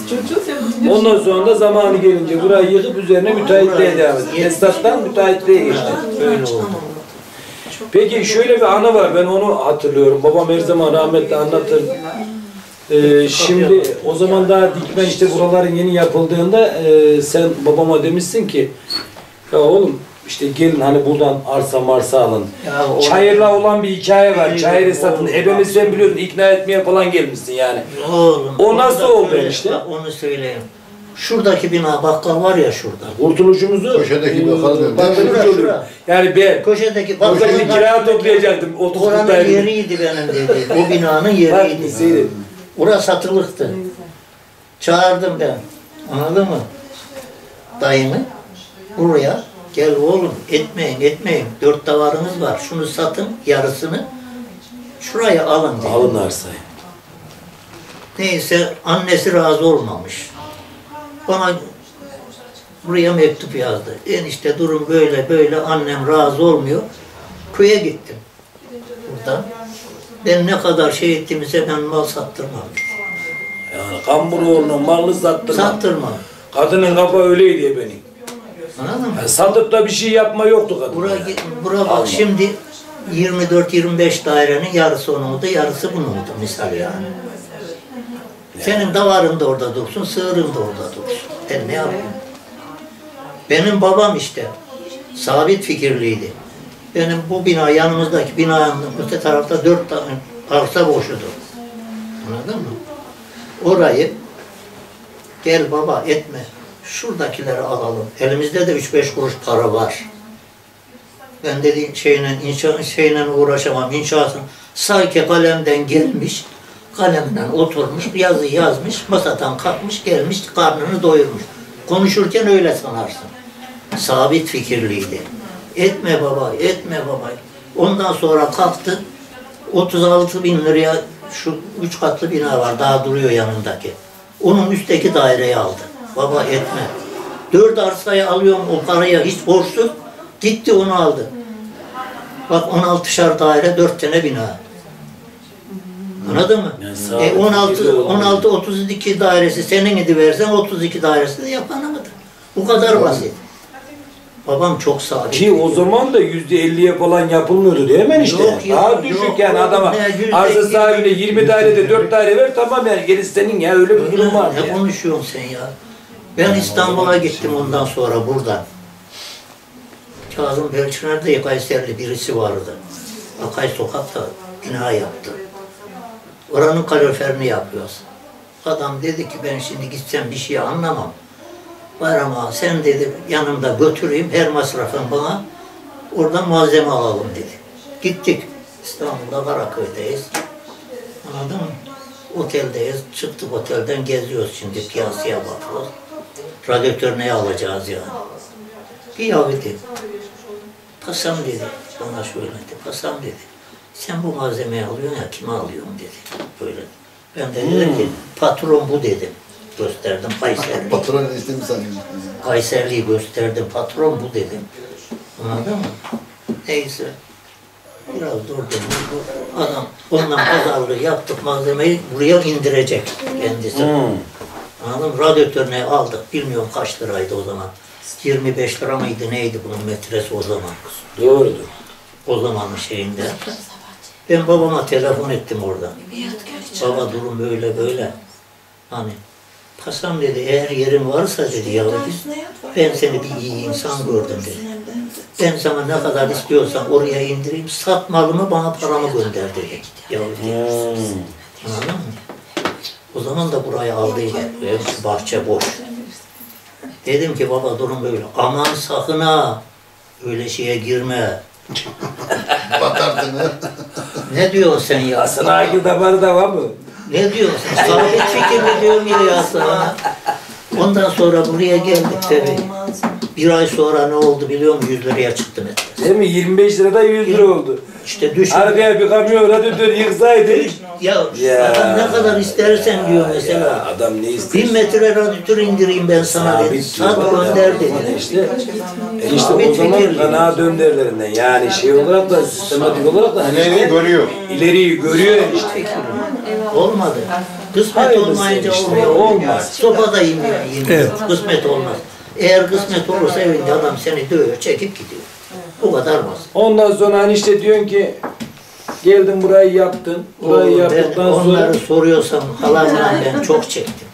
Ondan sonra da zamanı gelince burayı yıkıp üzerine müteahhitliğe devam etti. Tesisattan müteahhitliğe geçti. Böyle oldu. Peki şöyle bir anı var, ben onu hatırlıyorum. Babam her zaman rahmetli anlatır. Ee, şimdi o zaman daha dikmen işte buraların yeni yapıldığında e, sen babama demişsin ki ya oğlum işte gelin hani buradan arsa marsa alın. Ya o- Çayırla olan bir hikaye var. Oğlum, Çayırı satın. oğlum. Ebemiz sen biliyorsun ikna etmeye falan gelmişsin yani. Oğlum, O onu nasıl da oldu söyle, işte? bak onu söyleyeyim. Şuradaki bina bakkal var ya şurada. Kurtuluşumuzu Köşedeki e, bakalım diyorum. batırmış Şura, oluyor. şura. Yani ben Köşedeki orada bir bakkalın kira toplayacaktım. otuz Oranın kırk yeriydi benim dedi. O binanın Bak yeriydi. seyret. Orası satılıktı. Çağırdım ben. Anladın mı? Dayını. Buraya. Gel oğlum etmeyin etmeyin. Dört davarınız var. Şunu satın yarısını. Şuraya alın dedi. Alın arsayı. Neyse annesi razı olmamış. Bana buraya mektup yazdı. Enişte durum böyle böyle annem razı olmuyor. Köye gittim. Buradan. Ben ne kadar şey ettiğimize ben mal sattırmam. Yani Kamburoğlu'nun malını sattırma. Sattırmam. Kadının kafa öyleydi ya benim. Anladın mı? Yani satıp da bir şey yapma yoktu kadın. Bura, yani. bura bak Allah. şimdi yirmi dört yirmi beş dairenin yarısı onundu, yarısı bunundu misal yani. Senin davarın da orada dursun, sığırın da orada dursun. Ben ne yapayım? Benim babam işte sabit fikirliydi. Benim bu bina, yanımızdaki binanın öte tarafta dört tane arsa boşudu. Anladın mı? Orayı gel baba etme. Şuradakileri alalım. Elimizde de üç beş kuruş para var. Ben dediğim şeyle, inşa, şeyle uğraşamam. İnşaatın sanki kalemden gelmiş, kalemden oturmuş, yazı yazmış, masadan kalkmış, gelmiş, karnını doyurmuş. Konuşurken öyle sanarsın. Sabit fikirliydi. Etme baba, etme baba. Ondan sonra kalktı, otuz altı bin liraya şu üç katlı bina var, daha duruyor yanındaki. Onun üstteki daireyi aldı. Baba etme. Dört arsayı alıyorum o paraya hiç borçsuz. Gitti onu aldı. Bak on altışar daire, dört tane bina. Anladın mı? Yani sağ e ol, on altı, iyi oldu. on altı otuz iki dairesi senin idi versen otuz iki dairesi de yapanamadı. Bu kadar basit. Babam çok sabit. Ki o zaman da yüzde elliye falan yapılmıyordu değil mi işte? Yok, yok, Daha düşük yok, yani yok. adama Ne, yüzde arsa yirmi, sahibine yirmi dairede dört daire ver tamam yani gerisi senin ya öyle bir durum var Ne ya. konuşuyorsun sen ya? Ben İstanbul'a gittim ondan sonra buradan. Kazım Belçiner'de Kayserili birisi vardı. Akay Sokak'ta bina yaptı. Oranın kaloriferini yapıyoruz. Adam dedi ki ben şimdi gitsem bir şey anlamam. Var ama sen dedi yanımda götüreyim her masrafın bana Oradan malzeme alalım dedi. Gittik. İstanbul'da Karaköy'deyiz. Anladın mı? Oteldeyiz. Çıktık otelden geziyoruz şimdi. Piyasaya bakıyoruz. Radyatör ne alacağız yani? Bir ya dedi. Pasam dedi. Bana şöyle dedi. Pasam dedi. Sen bu malzemeyi alıyorsun ya kime alıyorsun dedi. Böyle. Ben de dedim ki patron bu dedim. Gösterdim Kayserli. Patron eniştemi sanıyorum. Kayserli'yi gösterdim. Patron bu dedim. Anladın mı? Neyse. Biraz durdum. Adam ondan pazarlığı yaptık malzemeyi buraya indirecek kendisi. Hmm. Anladın mı? Radyatörünü aldık. Bilmiyorum kaç liraydı o zaman. yirmi beş lira mıydı neydi bunun metresi o zaman. Doğrudur. O zamanın şeyinde. Ben babama telefon ettim orada. Baba durum böyle böyle. Hani Pasam dedi eğer yerin varsa dedi ya dedi, ben seni bir iyi insan gördüm dedi. Ben sana ne kadar istiyorsan oraya indireyim, sat malımı bana paramı gönder dedi. Ya dedi. Hmm. Anladın mı? O zaman da burayı aldıydı. Ve bahçe boş. Dedim ki baba durum böyle. Aman sakın ha. Öyle şeye girme. Batarsın ha. Ne diyorsun sen ya? Hasan Akil damarı da var mı? Ne diyorsun? Sabit fikirli diyorum ya sana. Ondan sonra buraya geldik tabii. Bir ay sonra ne oldu biliyor musun? yüz liraya çıktı metresi. Değil mi? yirmi beş lirada yüz lira oldu. İşte düşün. Arkaya bir kamyon radyatör yıksaydık. Ya, Ya. adam ne kadar istersen diyor mesela. Ya, adam ne ister? Bin metre radyatör indireyim ben sana dedi. Sat gönder dedi. İşte, e işte Sabit o zaman fikirli. kanaat önderlerinden yani şey olarak da sistematik olarak da hani Neyi işte görüyor? ileriyi görüyor işte. Olmadı. Kısmet Hayırlısı olmayınca işte, olmuyor. olmaz. Sopa da inmiyor. inmiyor. Kısmet olmaz. Eğer kısmet olursa evinde adam seni dövüyor, çekip gidiyor. O kadar basit. Ondan sonra hani işte diyorsun ki geldin burayı yaptın. Burayı Oğlum, yaptıktan ben onları sonra soruyorsam halamla ben çok çektim.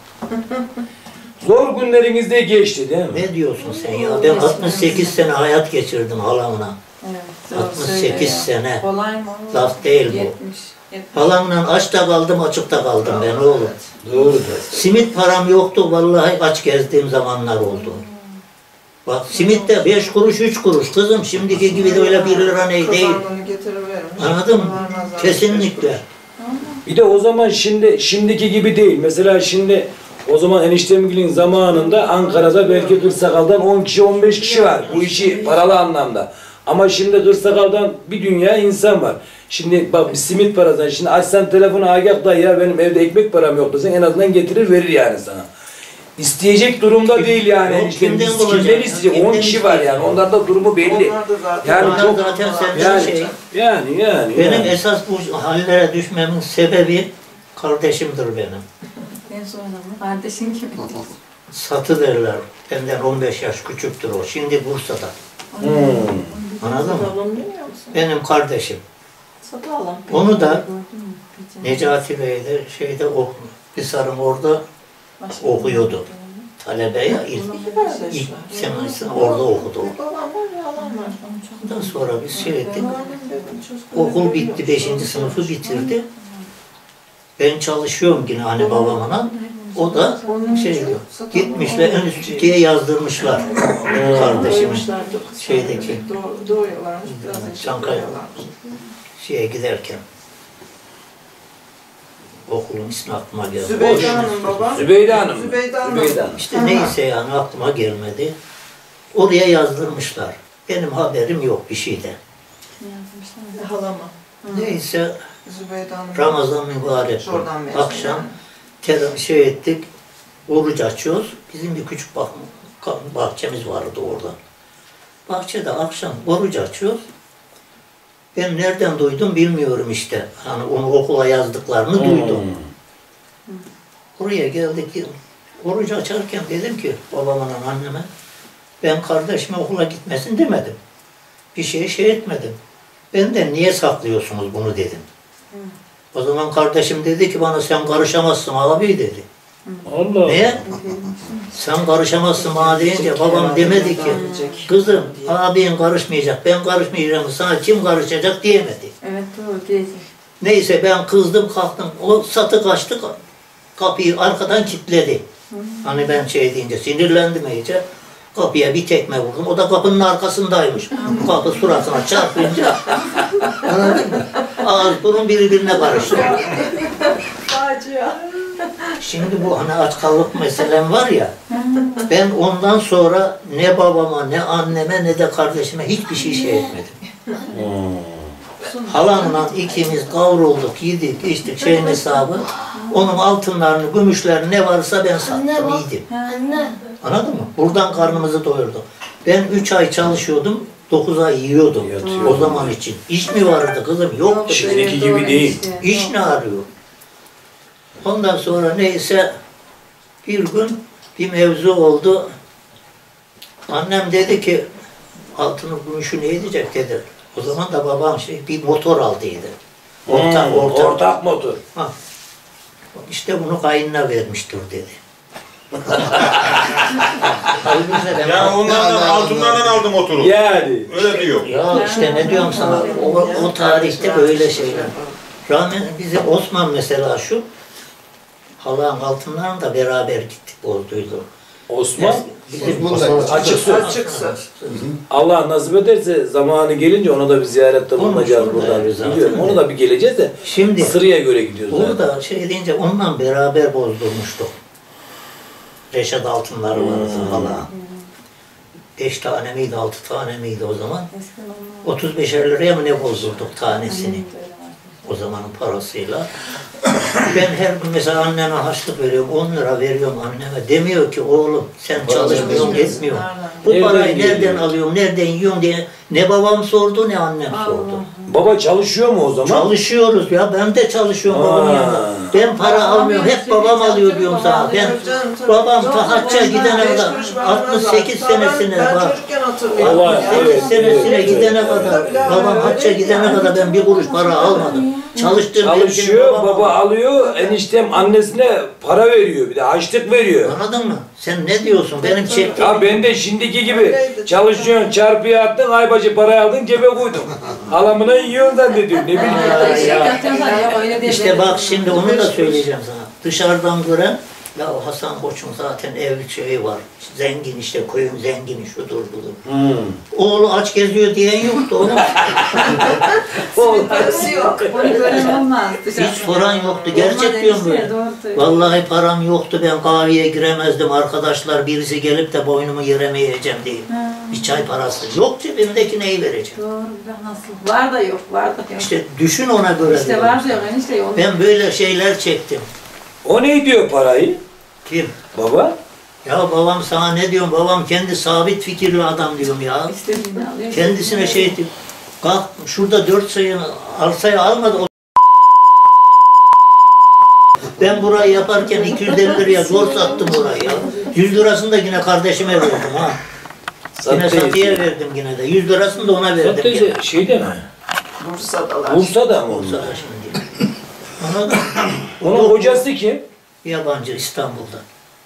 zor günlerinizde geçti değil mi? Ne diyorsun sen ya? Ben altmış sekiz sene hayat geçirdim halamla. altmış sekiz sene. Kolay mı? Laf değil bu. yetmiş. yetmiş. Halamla açta kaldım, açıkta kaldım ben oğlum. Doğrudur. Simit param yoktu, vallahi aç gezdiğim zamanlar oldu. Bak simit de beş kuruş, üç kuruş. Kızım şimdiki gibi de öyle bir lira ne değil. Anladın mı? Kesinlikle. Bir de o zaman şimdi şimdiki gibi değil. Mesela şimdi o zaman eniştemgilin zamanında Ankara'da belki Kırsakal'dan on kişi on beş kişi var. Bu işi paralı anlamda. Ama şimdi Kırsakal'dan bir dünya insan var. Şimdi bak bir simit parasından şimdi açsan telefonu Agah dayı ya benim evde ekmek param yok desen en azından getirir verir yani sana. İsteyecek durumda değil yani. Yok, eniştem. kimden Biz bulacak? kimden isteyecek? Kimden on kişi var yani. Onlarda da durumu belli. Yani Onlar çok zaten senden yani, şey. yani yani. Benim yani. esas bu hallere düşmemin sebebi kardeşimdir benim. En son ama kardeşin kim? Satı derler. Benden on beş yaş küçüktür o. Şimdi Bursa'da. Hmm. Anladın mı? Satalım demiyor musun? Benim kardeşim. Satalım. Onu da Necati Bey'de şeyde ok, Hisar'ın orada okuyordu. Talebe ya ilk, ilk senesini orada okudu. Babam var ya alan var. Ondan sonra biz şey ettik. Okul bitti, beşinci sınıfı bitirdi. Ben çalışıyorum yine hani babamla. O da şey diyor, gitmişler enstitüye yazdırmışlar kardeşimin şeydeki Doğuyorlarmış. Çankaya şeye giderken. Okulun ismi aklıma geldi. Zübeyde Hanım baba. Zübeyde Hanım. Zübeyde Hanım. Zübeyde Hanım. İşte neyse yani aklıma gelmedi. Oraya yazdırmışlar. Benim haberim yok bir şeyden. Halama. Neyse Zübeyde Hanım. Ramazan mübarek Şuradan mezun akşam yani. terim şey ettik. Oruç açıyoruz. Bizim bir küçük bah bahçemiz vardı orada. Bahçede akşam oruç açıyoruz. Ben nereden duydum bilmiyorum işte. Hani onu okula yazdıklarını duydum. Buraya geldik. Oruç açarken dedim ki babamla anneme ben kardeşime okula gitmesin demedim. Bir şey şey etmedim. Benden niye saklıyorsunuz bunu dedim. O zaman kardeşim dedi ki bana sen karışamazsın abi dedi. Allah. Niye? Sen karışamazsın bana deyince babam demedi ki kızım abin karışmayacak ben karışmayacağım sana kim karışacak diyemedi. Evet doğru diyecek. Neyse ben kızdım kalktım o satı kaçtı kapıyı arkadan kilitledi. Hani ben şey deyince sinirlendim iyice. Kapıya bir tekme vurdum. O da kapının arkasındaymış. Kapı suratına çarpınca anladın mı? Ağız burun birbirine karıştı. Facia. Şimdi bu hani aç kallık meselem var ya, ben ondan sonra ne babama, ne anneme, ne de kardeşime hiçbir şey şey etmedim. Halamla ikimiz kavrulduk, yedik, içtik şeyin hesabı. Onun altınlarını, gümüşlerini ne varsa ben sattım, yedim. Anladın mı? Buradan karnımızı doyurduk. Ben üç ay çalışıyordum, dokuz ay yiyordum Yatıyor. o zaman için. İş mi vardı kızım? Yoktu. Şimdiki gibi değil. İş ne arıyor? Ondan sonra neyse bir gün bir mevzu oldu. Annem dedi ki altını gümüşü ne edecek dedi. O zaman da babam şey bir motor aldıydı. Ortak, Hmm, ortak. ortak motor. Ha. İşte bunu kayınına vermiştir dedi. Halbuki ben- Yani onlardan, altınlardan aldım motoru. Yani. Öyle diyor. Ya işte ne diyorum sana, o, o tarihte böyle şeyler. Rahmet bize Osman mesela şu, halan altınlarını da beraber gittik bozduydu. Osman Bizim Osman da- açık söz. Açık söz. Allah nasip ederse zamanı gelince ona da bir ziyarette bulunacağız Onu buradan. şurada Biliyorum. zaten. Onu da bir geleceğiz de Şimdi sıraya göre gidiyoruz. zaten. orada şey deyince onunla beraber bozdurmuştuk. Reşat altınları vardı hala. Beş tane miydi, altı tane miydi o zaman? otuz beşer liraya mı ne bozdurduk tanesini? O zamanın parasıyla. Ben her gün mesela anneme harçlık veriyorum, on lira veriyorum anneme. Demiyor ki oğlum sen çalışmıyorsun, etmiyorsun. Bu Nereden parayı nereden geliyor? alıyorum, nereden yiyorum diye ne babam sordu ne annem sordu. Baba çalışıyor mu o zaman? Çalışıyoruz ya, ben de çalışıyorum Aa. babamın yanında. Ben para almıyorum, hep babam alıyor diyorum sana. Ben babam ta hacca gidene kadar altmış sekiz senesine Ben bak. çocukken hatırlıyorum. Allah, Yani. evet. Senesine evet, gidene evet. kadar, babam hacca gidene kadar ben bir kuruş para almadım. Çalıştığım Çalışıyor, babam baba alıyor. alıyor, eniştem annesine para veriyor, bir de harçlık veriyor. Anladın mı? Sen ne diyorsun? Benim çektiğim... Ya ben de şimdiki gibi çalışıyorsun, çarpıya attın, ay başı parayı aldın, cebe koydun. Halamına yiyorsun zannediyor, ne bileyim. Ya, İşte bak şimdi onu da söyleyeceğim sana. Dışarıdan gören, ya Hasan Koç'un zaten ev şeyi var. Zengin işte, koyun zengini, şudur budur. Hmm. Oğlu aç geziyor diyen yoktu onun. Parası yok. Onu gören olmaz. Hiç soran yoktu. Gerçek diyorum böyle. Vallahi param yoktu, ben kahveye giremezdim. Arkadaşlar birisi gelip de boynumu yere yiyeceğim diye. Bir çay parası. Yok cebimdeki neyi vereceğim? Doğru, nasıl? Var da yok, var da yok. İşte düşün ona göre. İşte diyorum. var da yok, enişte yok. Ben böyle şeyler çektim. O ne diyor parayı? Kim? Baba? Ya babam sana ne diyorum? Babam kendi sabit fikirli adam diyorum ya. İstediğini alıyor. Kendisine şey diyor. Kalk şurada dört sayı arsayı almadı. O ben burayı yaparken iki yüz elli liraya zor sattım orayı ya. yüz lirasını da yine kardeşime verdim ha. Yine Sattı satıya verdim yine de. yüz lirasını da ona verdim. Sattı yine. şeyde mi? Bursa'dalar. Bursa'da mı Bursa'da onlar? şimdi. Anladın mı? Onun hocası kim? Yabancı İstanbul'da.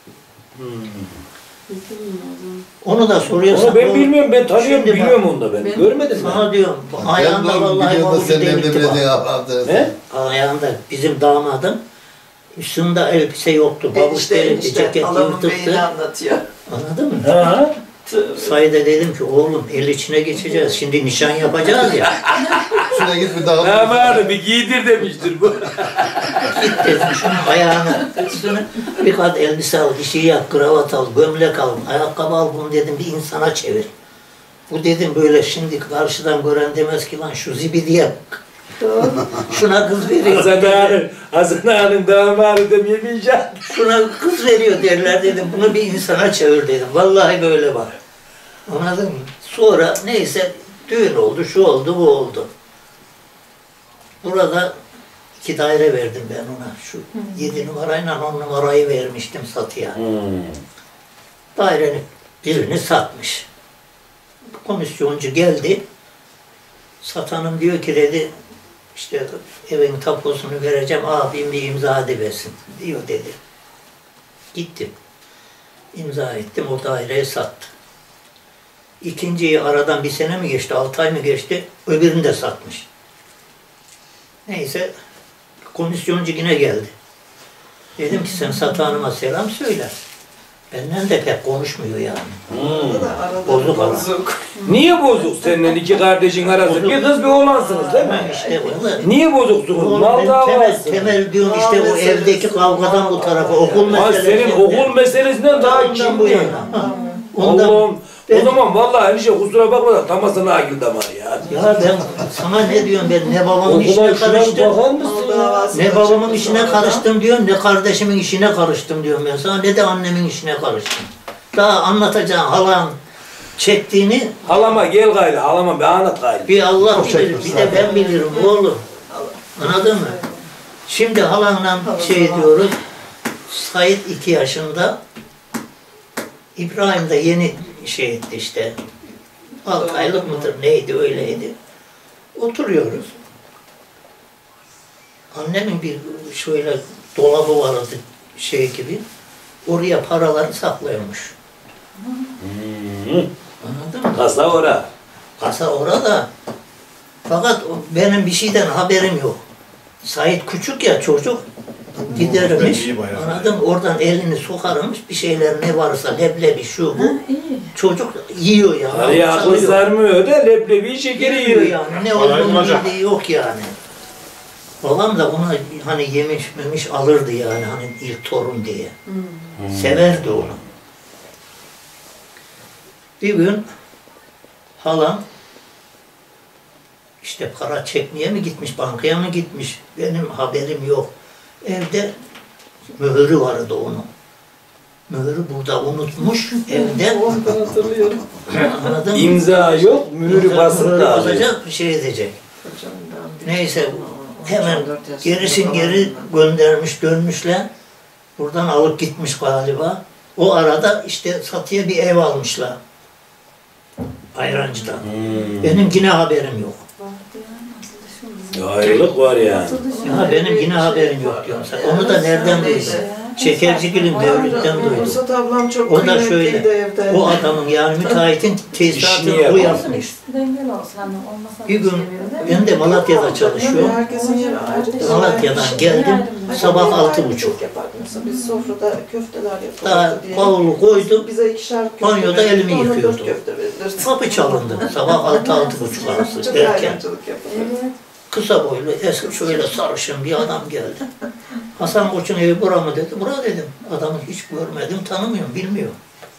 Onu da soruyorsan. Onu ben o- bilmiyorum, ben tanıyorum, Şimdi bak, biliyorum onu da ben. ben- Görmedim ben. Sana diyorum. bu Ben de Ayağında onu vallahi biliyorum da babucu senin evde delikti bile bak. ne yapardın? He? Ayağında bizim damadım üstünde elbise yoktu. Babuş Enişte delikti, enişte ceket halamın beyni yırtıktı. anlatıyor. Anladın mı? Ha? Sayda dedim ki oğlum el içine geçeceğiz. Şimdi nişan yapacağız ya. Şuna git bir daha. Ne var bir giydir demiştir bu. Git dedim şunun ayağını, üstüne bir kat elbise al, bir şey yap, kravat al, gömlek al, ayakkabı al bunu dedim bir insana çevir. Bu dedim böyle şimdi karşıdan gören demez ki lan şu zibidiye bak. Şuna kız veriyor. Hasan Ağa'nın, Hasan Ağa'nın damadı demeyemeyeceğim. Şuna kız veriyor derler dedim. Bunu bir insana çevir dedim. Vallahi böyle var. Anladın mı? Sonra neyse düğün oldu, şu oldu, bu oldu. Burada iki daire verdim ben ona. Şu yedi numarayla on numarayı vermiştim satıya. Hmm. Dairenin birini satmış. Komisyoncu geldi. Satanım diyor ki dedi işte evin tapusunu vereceğim abim bir imza ediversin diyor dedi. Gittim. İmza ettim o daireyi sattı. İkinciyi aradan bir sene mi geçti, altı ay mı geçti öbürünü de satmış. Neyse komisyoncu yine geldi. Dedim ki sen satanıma selam söyle. Benden de pek konuşmuyor yani. Hmm. Da arada Bozuk ama. bozuk. Niye bozuk seninle iki kardeşin arası? Bir kız bir oğlansınız değil mi? İşte bunu. Niye bozuksunuz? Oğlum, Mal ben temel, davası. temel diyorum işte o evdeki kavgadan bu tarafa okul Ha meselesi. senin okul meselesinden daha Ondan kim bu bu yana. yana? Ondan Allah'ım. ben- O zaman vallahi enişte kusura bakma da tamasına akil damar ya. Ya ben sana ne diyorum ben ne babamın işine Okula şuna karıştım. bakar mısın ya? Ne babamın işine karıştım diyorum, ne kardeşimin işine karıştım diyorum ben sana, ne de annemin işine karıştım. Daha anlatacağım halan çektiğini Halama gel gayrı, halama bir anlat gayrı. bir Allah bilir, bir de ben bilirim oğlum. Anladın mı? Şimdi halanla şey diyoruz, Sait iki yaşında, İbrahim de yeni şey etti işte, altı aylık mıdır neydi öyleydi. Oturuyoruz. Annemin bir şöyle dolabı vardı şey gibi. Oraya paraları saklıyormuş. Hmm. Anladın mı? Kasa ora. Kasa orada. Fakat o- benim bir şeyden haberim yok. Sait küçük ya çocuk. Gidermiş. iyi bayağı. Anladın mı? Oradan elini sokarmış. Bir şeyler ne varsa leblebi şu bu. İyi. Çocuk yiyor yani. Araya akıl çalıyor. sarmıyor da leblebi şekeri Yiyor yiyor. yani. Ne Kolay olduğunu bulacak. bildiği yok yani. Babam da ona hani yemiş memiş alırdı yani hani ilk torun diye. Severdi onu. Bir gün halam işte para çekmeye mi gitmiş, bankaya mı gitmiş? Benim haberim yok. Evde mühürü vardı onun. Mühürü burada unutmuş evde. Ondan hatırlıyorum. Anladın mı? İmza yok, mühürü basıp Mühürü da alıyor. basacak, bir şey edecek. Hocamdan bir- Neyse hemen on dört yaşında gerisin falan. geri göndermiş dönmüşler. Buradan alıp gitmiş galiba. O arada işte satıya bir ev almışlar. Ayrancı'dan. Hmm. Benim yine haberim yok. Ayrılık var yani. Ya benim yine haberim yok diyorum sen. Onu da nereden duydun? Şekercigil'in Mevlüt'ten duydum. Mustafa ablam çok O da kıymetliydi şöyle, evde. o adamın yani müteahhitin İşini tesisatını o yapar. yapmış. Dengel olsun hani olmasa Bir gün ben de Malatya'da çalışıyorum. Herkesin yeri ayrı. Malatya'dan geldim. Sabah altı buçuk. Yapardık. Mesela biz sofrada köfteler yapıyorduk Daha diye. bavulu koydum. Bize ikişer köfte Banyoda verirdi, elimi ona dört yıkıyordum. köfte verilirdi. Kapı çalındı. Sabah altı altı buçuk arası Çok erken. ayrımcılık yapılırdı. Kısa boylu, eski şöyle sarışın bir adam geldi. Hasan Koç'un evi bura mı dedi. Bura dedim. Adamı hiç görmedim, tanımıyorum, bilmiyorum.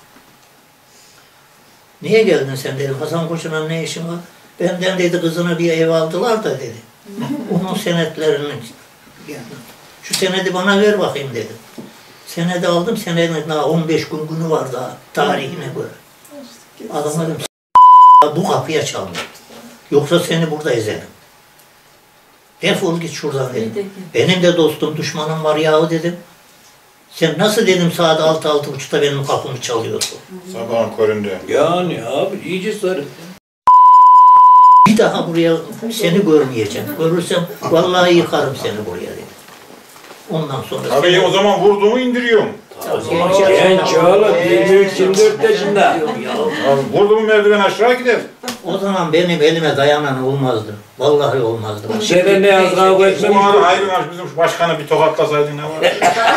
Niye geldin sen dedim. Hasan Koç'un ne işin var? Benden dedi kızına bir ev aldılar da dedi. Onun senetlerini yani, şu senedi bana ver bakayım dedim. Senedi aldım, senedin daha on beş gün günü var daha tarihine göre. Adam dedim bu kapıya çalma. Yoksa seni burada ezerim. Defol git şuradan dedim. Benim de dostum düşmanım var yahu dedim. Sen nasıl dedim saat altı altı buçukta benim kapımı çalıyorsun. Sabahın köründe. Yani abi iyice sarı. Bir daha buraya seni görmeyeceğim. Görürsem vallahi yıkarım seni buraya dedim. Ondan sonra Tabii seni- o zaman vurduğumu indiriyorum. Genç oğlum yirmi üç yirmi dört yaşında. Ya, Abi vurduğumu merdiven aşağı gider. o zaman benim elime dayanan olmazdı. Vallahi olmazdı. Şeyden ne yaz kavga O etmemiş. ara ayrılmış bizim şu başkanı bir tokatlasaydın ne var?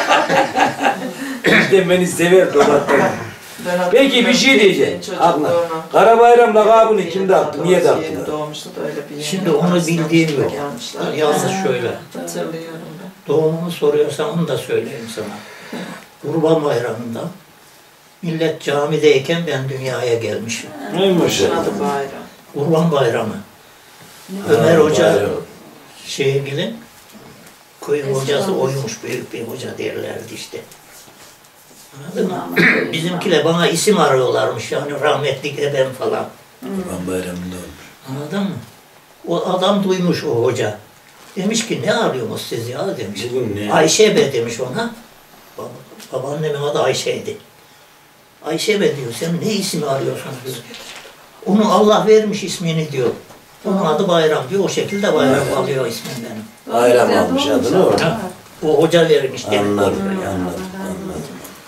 İşte beni sever dolaptan. Ben Peki bir şey diyeceğim. hatırlıyorum Abla. çocukluğunu. Karabayram'la kabını kim dağıttı? Niye Yeni dağıttılar? doğmuştu da öyle bir Şimdi yeni onu aslında bildiğim yok. gelmişler. Yalnız şöyle. Hatırlıyorum ben. Doğumumu soruyorsan onu da söyleyeyim sana. Kurban Bayramı'nda millet camideyken ben dünyaya gelmişim. Neymiş ya? Adı bayram. Kurban Bayramı. Ömer Ha, Hoca bayram. Şehirgil'in köyün hocası oymuş, büyük bir hoca derlerdi işte. Anladın mı? Bizimkiler bana isim arıyorlarmış yani rahmetlik ebem falan. Kurban bayramında olmuş. Anladın mı? O adam duymuş o hoca. Demiş ki ne arıyorsunuz siz ya demiş. Bugün ne? Ayşe be demiş ona. Baba, babaannemin adı Ayşe'ydi. Ayşe be diyor sen ne ismi arıyorsunuz diyor. Onu Allah vermiş ismini diyor. Onun adı Bayram diyor. O şekilde Bayram alıyor ismini benim. Bayram almış adını orada. O hoca vermiş demek. Anladım, anladım, anladım.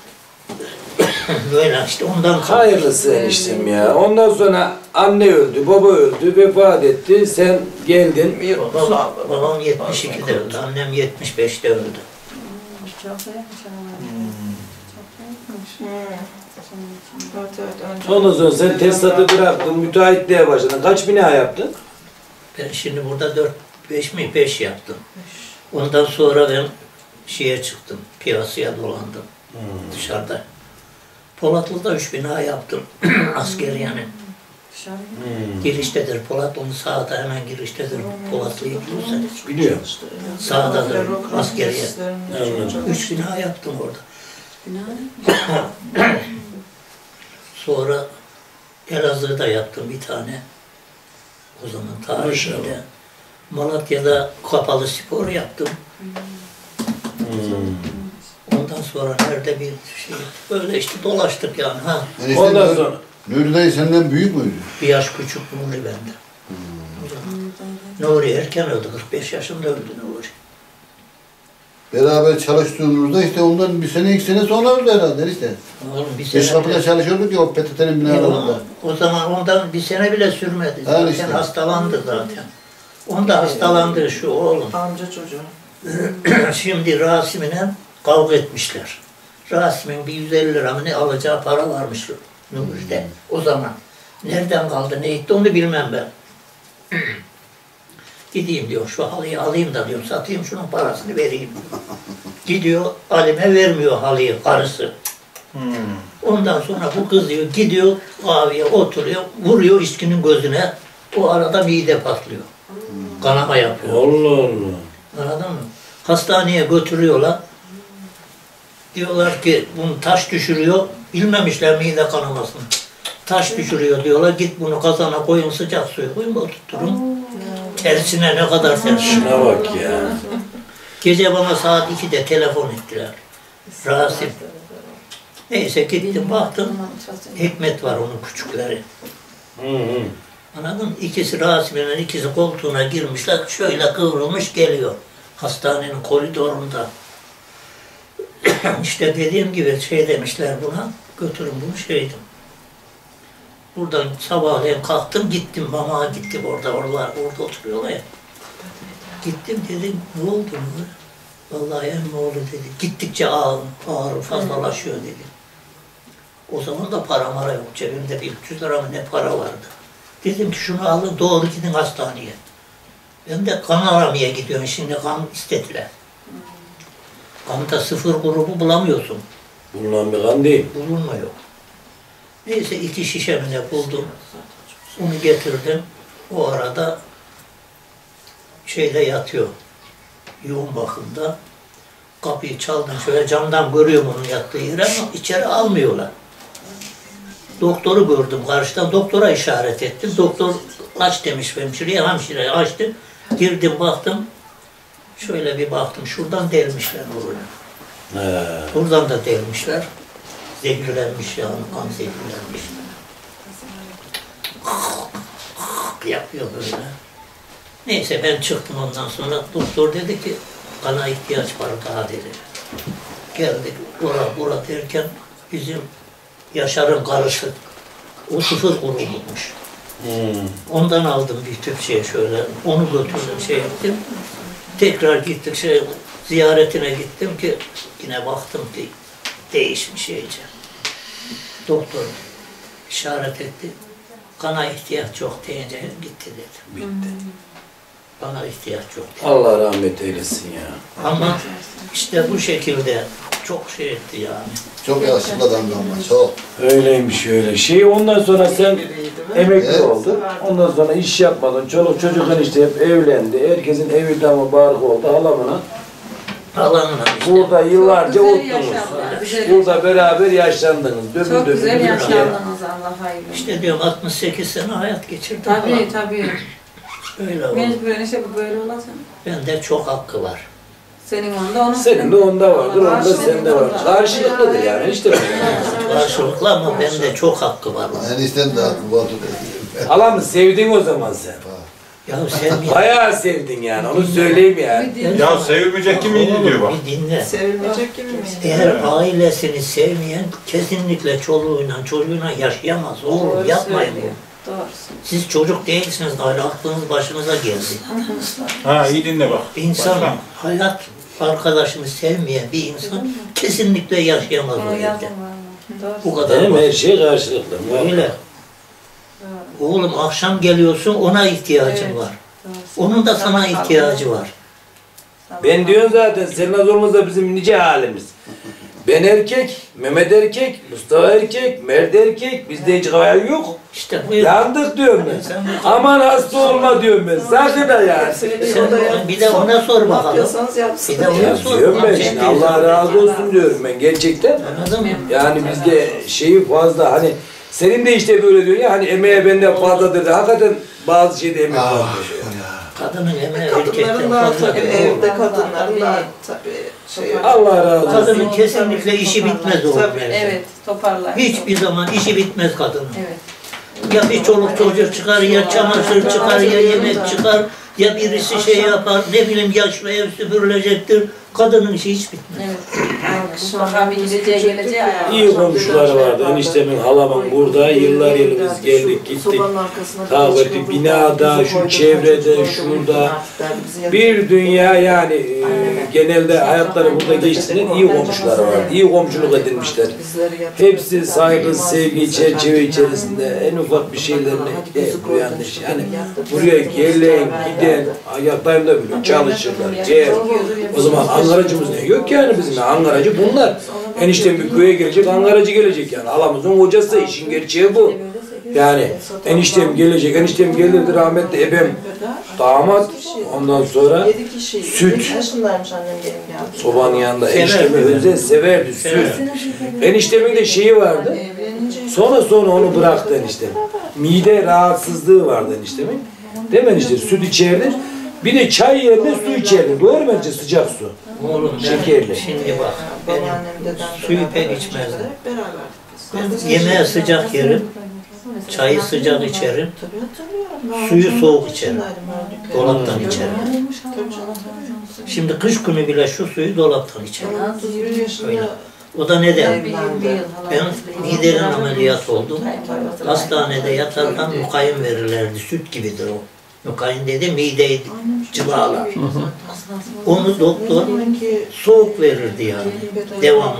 Böyle işte ondan sonra. Hayırlısı eniştem ya. Ondan sonra anne öldü, baba öldü, vefat etti. Sen geldin. Babam, babam yetmiş ikide öldü. Annem yetmiş beşte öldü. Çok yakmış ama. Hmm. Evet, evet, önce- Ondan sonra sen tesisatı bıraktın, müteahhitliğe başladın. Kaç bina yaptın? Ben şimdi burada dört, beş mi? Beş yaptım. Ondan sonra ben şeye çıktım, piyasaya dolandım dışarıda. Polatlı'da üç bina yaptım, askeriyenin. Hmm. Giriştedir, Polatlı'nın sağda hemen giriştedir, Polatlı'yı biliyorsan. Biliyorum. Sağdadır, askeriye. Anladım. Üç bina yaptım orada. Sonra Elazığ'da yaptım bir tane. O zaman tarihinde. Malatya'da kapalı spor yaptım. Hmm. Ondan sonra nerede bir şey, böyle işte dolaştık yani. Ha. Enişte Ondan Nur- sonra Nuri dayı senden büyük müydü? Bir yaş küçük Nuri bende. O zaman. Nuri erken öldü, kırk beş yaşında öldü Nuri. Beraber çalıştığımızda işte ondan bir sene iki sene sonra öldü herhalde işte. Oğlum bir Beş sene kapıda bile, çalışıyorduk ya o P T T'nin binalarında. Ya, o zaman ondan bir sene bile sürmedi. Ha, Zaten işte. hastalandı zaten. Onda hastalandı şu oğlum. Amca çocuğu. Şimdi Rasim'le kavga etmişler. Rasim'in bir yüz elli lira mı ne alacağı para varmış Nuri'de o zaman. Nereden kaldı ne etti onu bilmem ben. Gideyim diyor şu halıyı alayım da diyor satayım şunun parasını vereyim. Gidiyor Alim'e vermiyor halıyı karısı. Hmm. Ondan sonra bu kız diyor gidiyor kahveye oturuyor vuruyor içkinin gözüne. O arada mide patlıyor. Kanama yapıyor. Allah Allah. Anladın mı? Hastaneye götürüyorlar. Diyorlar ki bunu taş düşürüyor. Bilmemişler mide kanamasını. Taş düşürüyor diyorlar. Git bunu kazana koyun sıcak suya koyun oturtturun. Tersine ne kadar tersine. Şuna bak ya. Gece bana saat ikide telefon ettiler. Rasim. Neyse gittim baktım. Hikmet var onun küçükleri. Hı hı. Anladın mı? İkisi Rasim'in ikisi koltuğuna girmişler. Şöyle kıvrılmış geliyor. Hastanenin koridorunda. İşte dediğim gibi şey demişler buna. Götürün bunu şeydim. Buradan sabahleyin kalktım gittim. Mamağa gittim orada. Oralar, orada oturuyorlar ya. Gittim dedim ne oldu mu? Vallahi emmi oğlu dedi. Gittikçe ağır, ağır fazlalaşıyor dedi. O zaman da para mara yok. Cebimde bir üç yüz lira mı ne para vardı. Dedim ki şunu alın doğru gidin hastaneye. Ben de kan aramaya gidiyorum. Şimdi kan istediler. Kanda sıfır grubu bulamıyorsun. Bulunan bir kan değil. Bulunmuyor. Neyse iki şişemine buldum. Onu getirdim. O arada şeyde yatıyor. Yoğun bakımda. Kapıyı çaldım. Şöyle camdan görüyorum onun yattığı yeri ama içeri almıyorlar. Doktoru gördüm karşıdan. Doktora işaret ettim. Doktor aç demiş hemşireye. Hemşire açtı. Girdim baktım. Şöyle bir baktım. Şuradan delmişler buraya. He. Buradan da delmişler. Zehirlenmiş yani. Kan zehirlenmiş. Yapıyor böyle. Neyse ben çıktım ondan sonra. Doktor dedi ki kana ihtiyaç var daha dedi. Geldik. Bura bura derken bizim Yaşar'ın karısı. O sıfır grubuymuş. Hmm. Ondan aldım bir tüp şey şöyle. Onu götürdüm şey ettim. Tekrar gittik şey ziyaretine gittim ki yine baktım ki değişmiş iyice. Doktor işaret etti. Kana ihtiyaç yok deyince gitti dedi. Bitti. Kana ihtiyaç yok dedi. Allah rahmet eylesin ya. Ama işte bu şekilde çok şey etti yani. Çok yakışıklı adamdı ama çok. Öyleymiş öyle. Şey ondan sonra sen emekli Evet. oldun. Ondan sonra iş yapmadın. Çoluk çocuklar işte hep evlendi. Herkesin evi tamam barkı oldu. Halamına. Alanına işte. Burada yıllarca güzel ottunuz. yaşamlar, güzel Burada beraber yaşlandınız. Döbün Çok döbün güzel birlikte. yaşlandınız Allah hayırlı. İşte diyorum altmış sekiz sene hayat geçirdim. Tabii falan. tabii. Öyle oldu. Mecburen işte bu böyle olasın. Bende çok hakkı var. Senin onda onun. Senin de onda vardır, onda Karşılıklı sende var. onda. Karşılıklıdır yani işte. Karşılıklı ama bende çok hakkı var. Enişten de haklı Batu. Halamı sevdin o zaman sen. Ya sen Bayağı sevdin yani, onu söyleyeyim yani. Ya sevilmeyecek kim iyiydi diyor bak. Bir dinle. Sevilmeyecek gibi mi? Eğer ailesini sevmeyen kesinlikle çoluğuyla çocuğuyla yaşayamaz. Oğlum Doğru yapmayın söylüyor. bunu. Doğru. Siz çocuk değilsiniz. Hala aklınız başınıza geldi. Ha iyi dinle bak. İnsan Başkan. hayat arkadaşını sevmeyen bir insan kesinlikle yaşayamaz o O evde. yazın var. Doğru. Bu kadar Değil mi? Her basit. şey karşılıklı. Öyle. Oğlum akşam geliyorsun ona ihtiyacın Evet. var. Doğru. Onun da sana Sabah ihtiyacı var. sabah Ben diyorum zaten senin az olmazsa bizim nice halimiz. Ben erkek, Mehmet erkek, Mustafa erkek, Mert erkek, bizde hiç hayal yok. İşte bu Yandık diyorum ben. Aman hasta olma diyorum ben. Sakın ha yani. Sen bir de ona sor Ne bakalım. yapıyorsanız yapsın. Bir de ona Ya sor. diyorum ben Kendi şimdi Allah razı olsun diyorum ben gerçekten. Anladın mı? Yani bizde şeyi fazla hani senin de işte böyle diyor ya hani emeğe benden fazladır da hakikaten bazı şeyde emek var. diyor. Kadının emeği erkekten Kadınların daha fazla tabii değil. evde kadınların daha tabii şey yok. Allah razı olsun. Kadının kesinlikle işi bitmez oğlum Tabii. evde. Evet, toparlar. Hiçbir zaman işi bitmez kadının. Evet. Ya bir çoluk çocuk çıkar, ya çamaşır çıkar, ya yemek çıkar, ya birisi şey yapar, ne bileyim yaşlı ev süpürülecektir. Kadının işi hiç bitmez. Evet. Mutlaka bir gideceği geleceği ayarlar. İyi komşuları vardı. Eniştemin, halamın burada yıllar yılı biz geldik gittik. Ta böyle binada, şu çevrede, şurada. Bir dünya yani e, genelde hayatları burada geçtiğinde iyi komşuları vardı. İyi komşuluk edinmişler. Hepsi saygı, sevgi çerçeve içerisinde en ufak bir şeylerini e, bu yanlış. Yani buraya gelen, giden, ayaktayım da böyle çalışırlar. Cer. O zaman Ankaracımız ne? Yok yani bizim. Ankaracı bunlar. Eniştem bir köye gelecek, Ankaracı gelecek yani. Halamızın hocası, işin gerçeği bu. Yani eniştem gelecek, eniştem gelirdi rahmetli ebem damat. Ondan sonra süt. Sobanın yanında eniştemi özel severdi süt. Eniştemin de şeyi vardı. Sonra sonra onu bıraktı eniştem. Mide rahatsızlığı vardı eniştemin. Değil mi enişte? Süt içerdi. Bir de çay yerine su içerdi. Doğru mu bence sıcak su? Oğlum ben Şekerli. şimdi bak, benim suyu pek içmezdim. Ben yemeğe sıcak yerim, çayı sıcak içerim, suyu soğuk içerim. Dolaptan içerim. Şimdi kış günü bile şu suyu dolaptan içerim. Öyle. O da neden? Ben mideden ameliyat oldum. Hastanede yatarken mukayyim verirlerdi. Süt gibidir o. Mukayyim dedi mideyi cıvalar. Onu doktor soğuk verirdi yani. Devamlı.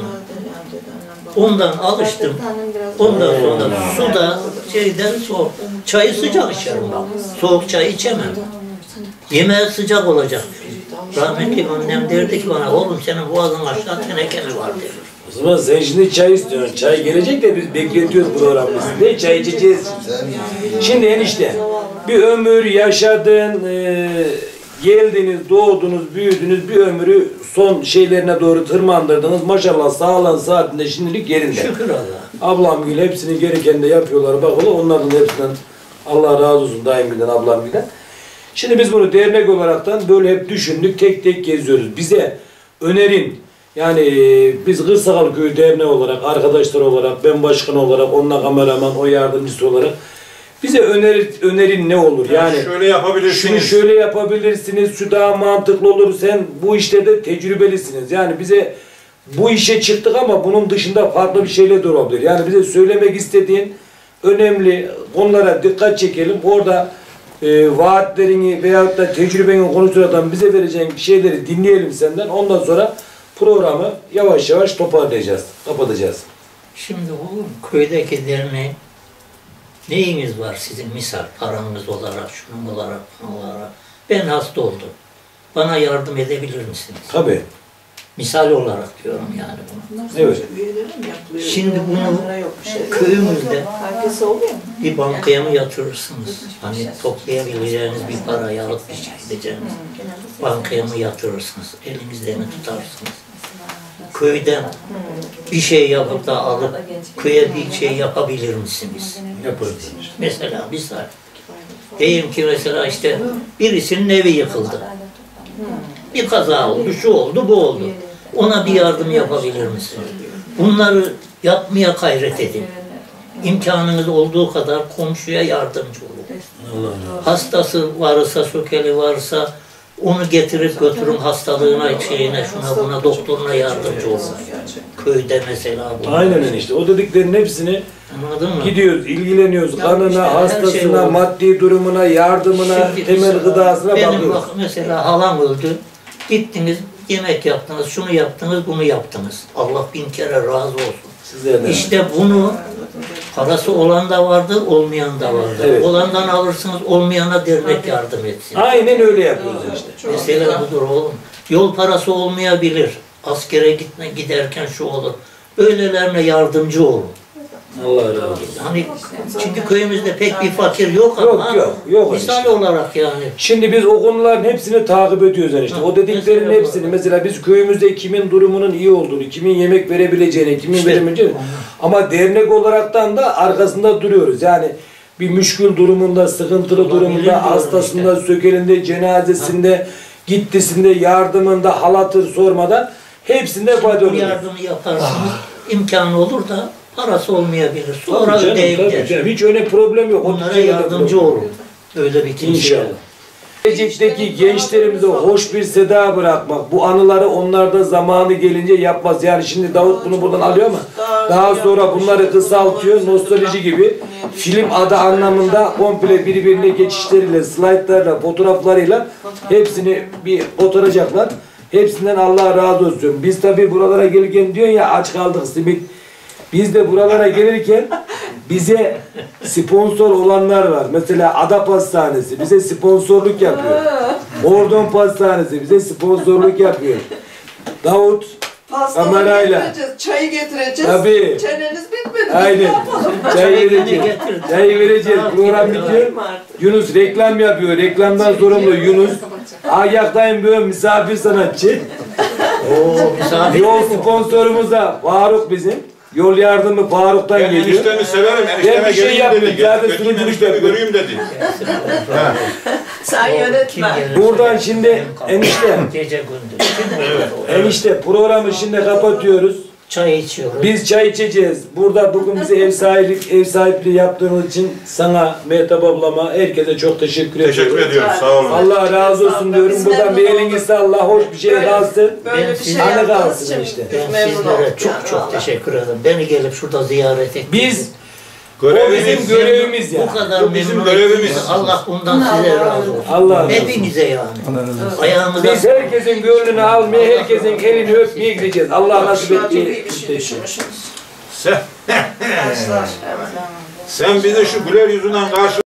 Ondan alıştım. Ondan sonra suda şeyden soğuk. Çayı sıcak içerim bak. Soğuk çay içemem. Yemeğe sıcak olacak. Rahmetli annem derdi ki bana oğlum senin boğazın aşağı teneke mi var dedi. O zaman sen şimdi çay istiyorsun. Çay gelecek de biz bekletiyoruz programımızı. Ne çay içeceğiz. Şimdi enişte bir ömür yaşadın, e, geldiniz, doğdunuz, büyüdünüz, bir ömrü son şeylerine doğru tırmandırdınız. Maşallah sağlığın saatinde şimdilik yerinde. Şükür Allah'a. Ablam gibi hepsini gereken de yapıyorlar. Bak ola onların hepsinden Allah razı olsun daiminden ablam gibi. Şimdi biz bunu dernek olaraktan böyle hep düşündük. Tek tek geziyoruz. Bize önerin yani e, biz Kırsakal Köyü Derneği olarak, arkadaşlar olarak, ben başkan olarak, onunla kameraman, o yardımcısı olarak bize öneri, önerin ne olur? Yani şöyle yapabilirsiniz. şunu şöyle yapabilirsiniz, şu daha mantıklı olur. Sen bu işte de tecrübelisiniz. Yani bize bu işe çıktık ama bunun dışında farklı bir şeyler de olabilir. Yani bize söylemek istediğin önemli konulara dikkat çekelim. Orada e, vaatlerini veyahut da tecrübeni konuşturadan bize vereceğin şeyleri dinleyelim senden. Ondan sonra programı yavaş yavaş toparlayacağız, kapatacağız. Şimdi oğlum köydeki derneğin neyiniz var sizin misal paranız olarak, şunun olarak, bunun olarak. Ben hasta oldum. Bana yardım edebilir misiniz? Tabii. Misal olarak diyorum yani bunu. Evet. Şimdi bunu köyümüzde Herkese oluyor mu? bir bankaya mı yatırırsınız? Hani toplayabileceğiniz bir parayı alıp bir şey edeceğiniz bankaya mı yatırırsınız? Elinizde mi tutarsınız? Köyden bir şey yapıp da alıp köye bir şey yapabilir misiniz? Yaparız. Mesela misal. Diyeyim ki mesela işte birisinin evi yıkıldı. Bir kaza oldu, şu oldu, bu oldu. Ona bir yardım yapabilir misiniz? Bunları yapmaya gayret edin. İmkanınız olduğu kadar komşuya yardımcı olun. Hastası varsa, sökeli varsa onu getirip götürün hastalığına, şeyine, şuna buna, doktoruna yardımcı olun. Köyde mesela bu. Aynen işte. O dediklerin hepsini Anladın mı? gidiyoruz, ilgileniyoruz. Kanına, işte, her hastasına, şey olur. maddi durumuna, yardımına, Şimdi temel mesela gıdasına benim bakıyoruz. bak mesela halam öldü. Gittiniz yemek yaptınız, şunu yaptınız, bunu yaptınız. Allah bin kere razı olsun. Sizlerden. İşte bunu parası olan da vardır, olmayan da vardır. Evet. Olandan alırsınız, olmayana dernek yardım etsin. Aynen öyle yapıyoruz işte. Mesela budur oğlum. Yol parası olmayabilir. Askere gitme giderken şu olur. Böylelerine yardımcı olun. Allah razı olsun. Hani çünkü köyümüzde pek bir fakir yok Yok, ama yok, yok misal işte. olarak yani. Şimdi biz o konuların hepsini takip ediyoruz yani işte. Ha, O dediklerin mesela hepsini mesela biz köyümüzde kimin durumunun iyi olduğunu, kimin yemek verebileceğini, kimin İşte, veremeyeceğini ama dernek olaraktan da arkasında duruyoruz. Yani bir müşkül durumunda, sıkıntılı Olabilir durumunda, diyorum hastasında, sökelinde, cenazesinde, gittisinde, yardımında, halatır sormadan hepsinde Bu faydalanıyoruz. yardımı yaparsınız. imkanı olur da parası olmayabilir. Tabii Sonra canım, tabii ödeyebilir. canım. Hiç öyle problem yok. O Onlara düzeyde yardımcı problem olun. yok. Öyle bir kimse. İnşallah. Gelecekteki gençlerimize hoş bir seda bırakmak, bu anıları onlarda zamanı gelince yapmaz. Yani şimdi Davut bunu buradan alıyor ama daha sonra bunları kısaltıyor, nostalji gibi. Film adı anlamında komple birbirine geçişleriyle, slaytlarla, fotoğraflarıyla hepsini bir oturacaklar. Hepsinden Allah razı olsun. Biz tabi buralara gelirken diyorsun ya aç kaldık simit. Biz de buralara gelirken bize sponsor olanlar var. Mesela Ada Pastanesi bize sponsorluk yapıyor. Ordon Pastanesi bize sponsorluk yapıyor. Davut Pastaları kamerayla. getireceğiz, çayı getireceğiz. Tabii. Çeneniz bitmedi. Aynen. Çay vereceğiz. Çay vereceğiz. Program bitiyor. Artık. Yunus reklam yapıyor. Reklamdan sorumlu Yunus. Ayaktayım böyle misafir sanatçı. Oo, misafir Yol mi bu? sponsorumuz da Faruk bizim. Yol yardımı Faruk'tan Ben geliyor. eniştemi severim, Ben enişteme bir şey geleyim yapmıyorum, dedi. zaten Götürün sunuculuk eniştemi yapıyorum. göreyim dedi. Ha. Sen Kim yönetme. gelir? Buradan şimdi enişte, Gece gündüz. Kim olur? enişte programı şimdi kapatıyoruz. Çay içiyoruz. Biz çay içeceğiz. Burada bugün bize ev sahipliği, ev sahipliği yaptığınız için sana, Mehtap ablama, herkese çok teşekkür ediyorum. Teşekkür ediyoruz, sağ olun. Allah razı olsun diyorum. Buradan bir elinizi salla, hoş bir şey Böyle- kalsın. Böyle Ben bir şey size- Anne yaptığınız kalsın için işte. biz Ben memnun sizlere olduk çok yani, çok vallahi. teşekkür ederim. Beni gelip şurada ziyaret ettiniz. Biz, Görevimiz, o bizim görevimiz ya. Bu kadar Bu bizim memnun görevimiz. ettiniz. Allah bundan size razı olsun. Allah razı olsun. Hepinize yani. Allah razı olsun. Ayağınıza Biz herkesin gönlünü almaya, herkesin elini öpmeye gideceğiz. Allah nasip Çok iyi ettiği bir şey düşünmüşsünüz. Sen, Arkadaşlar hemen. sen bizi şu güler yüzünden karşı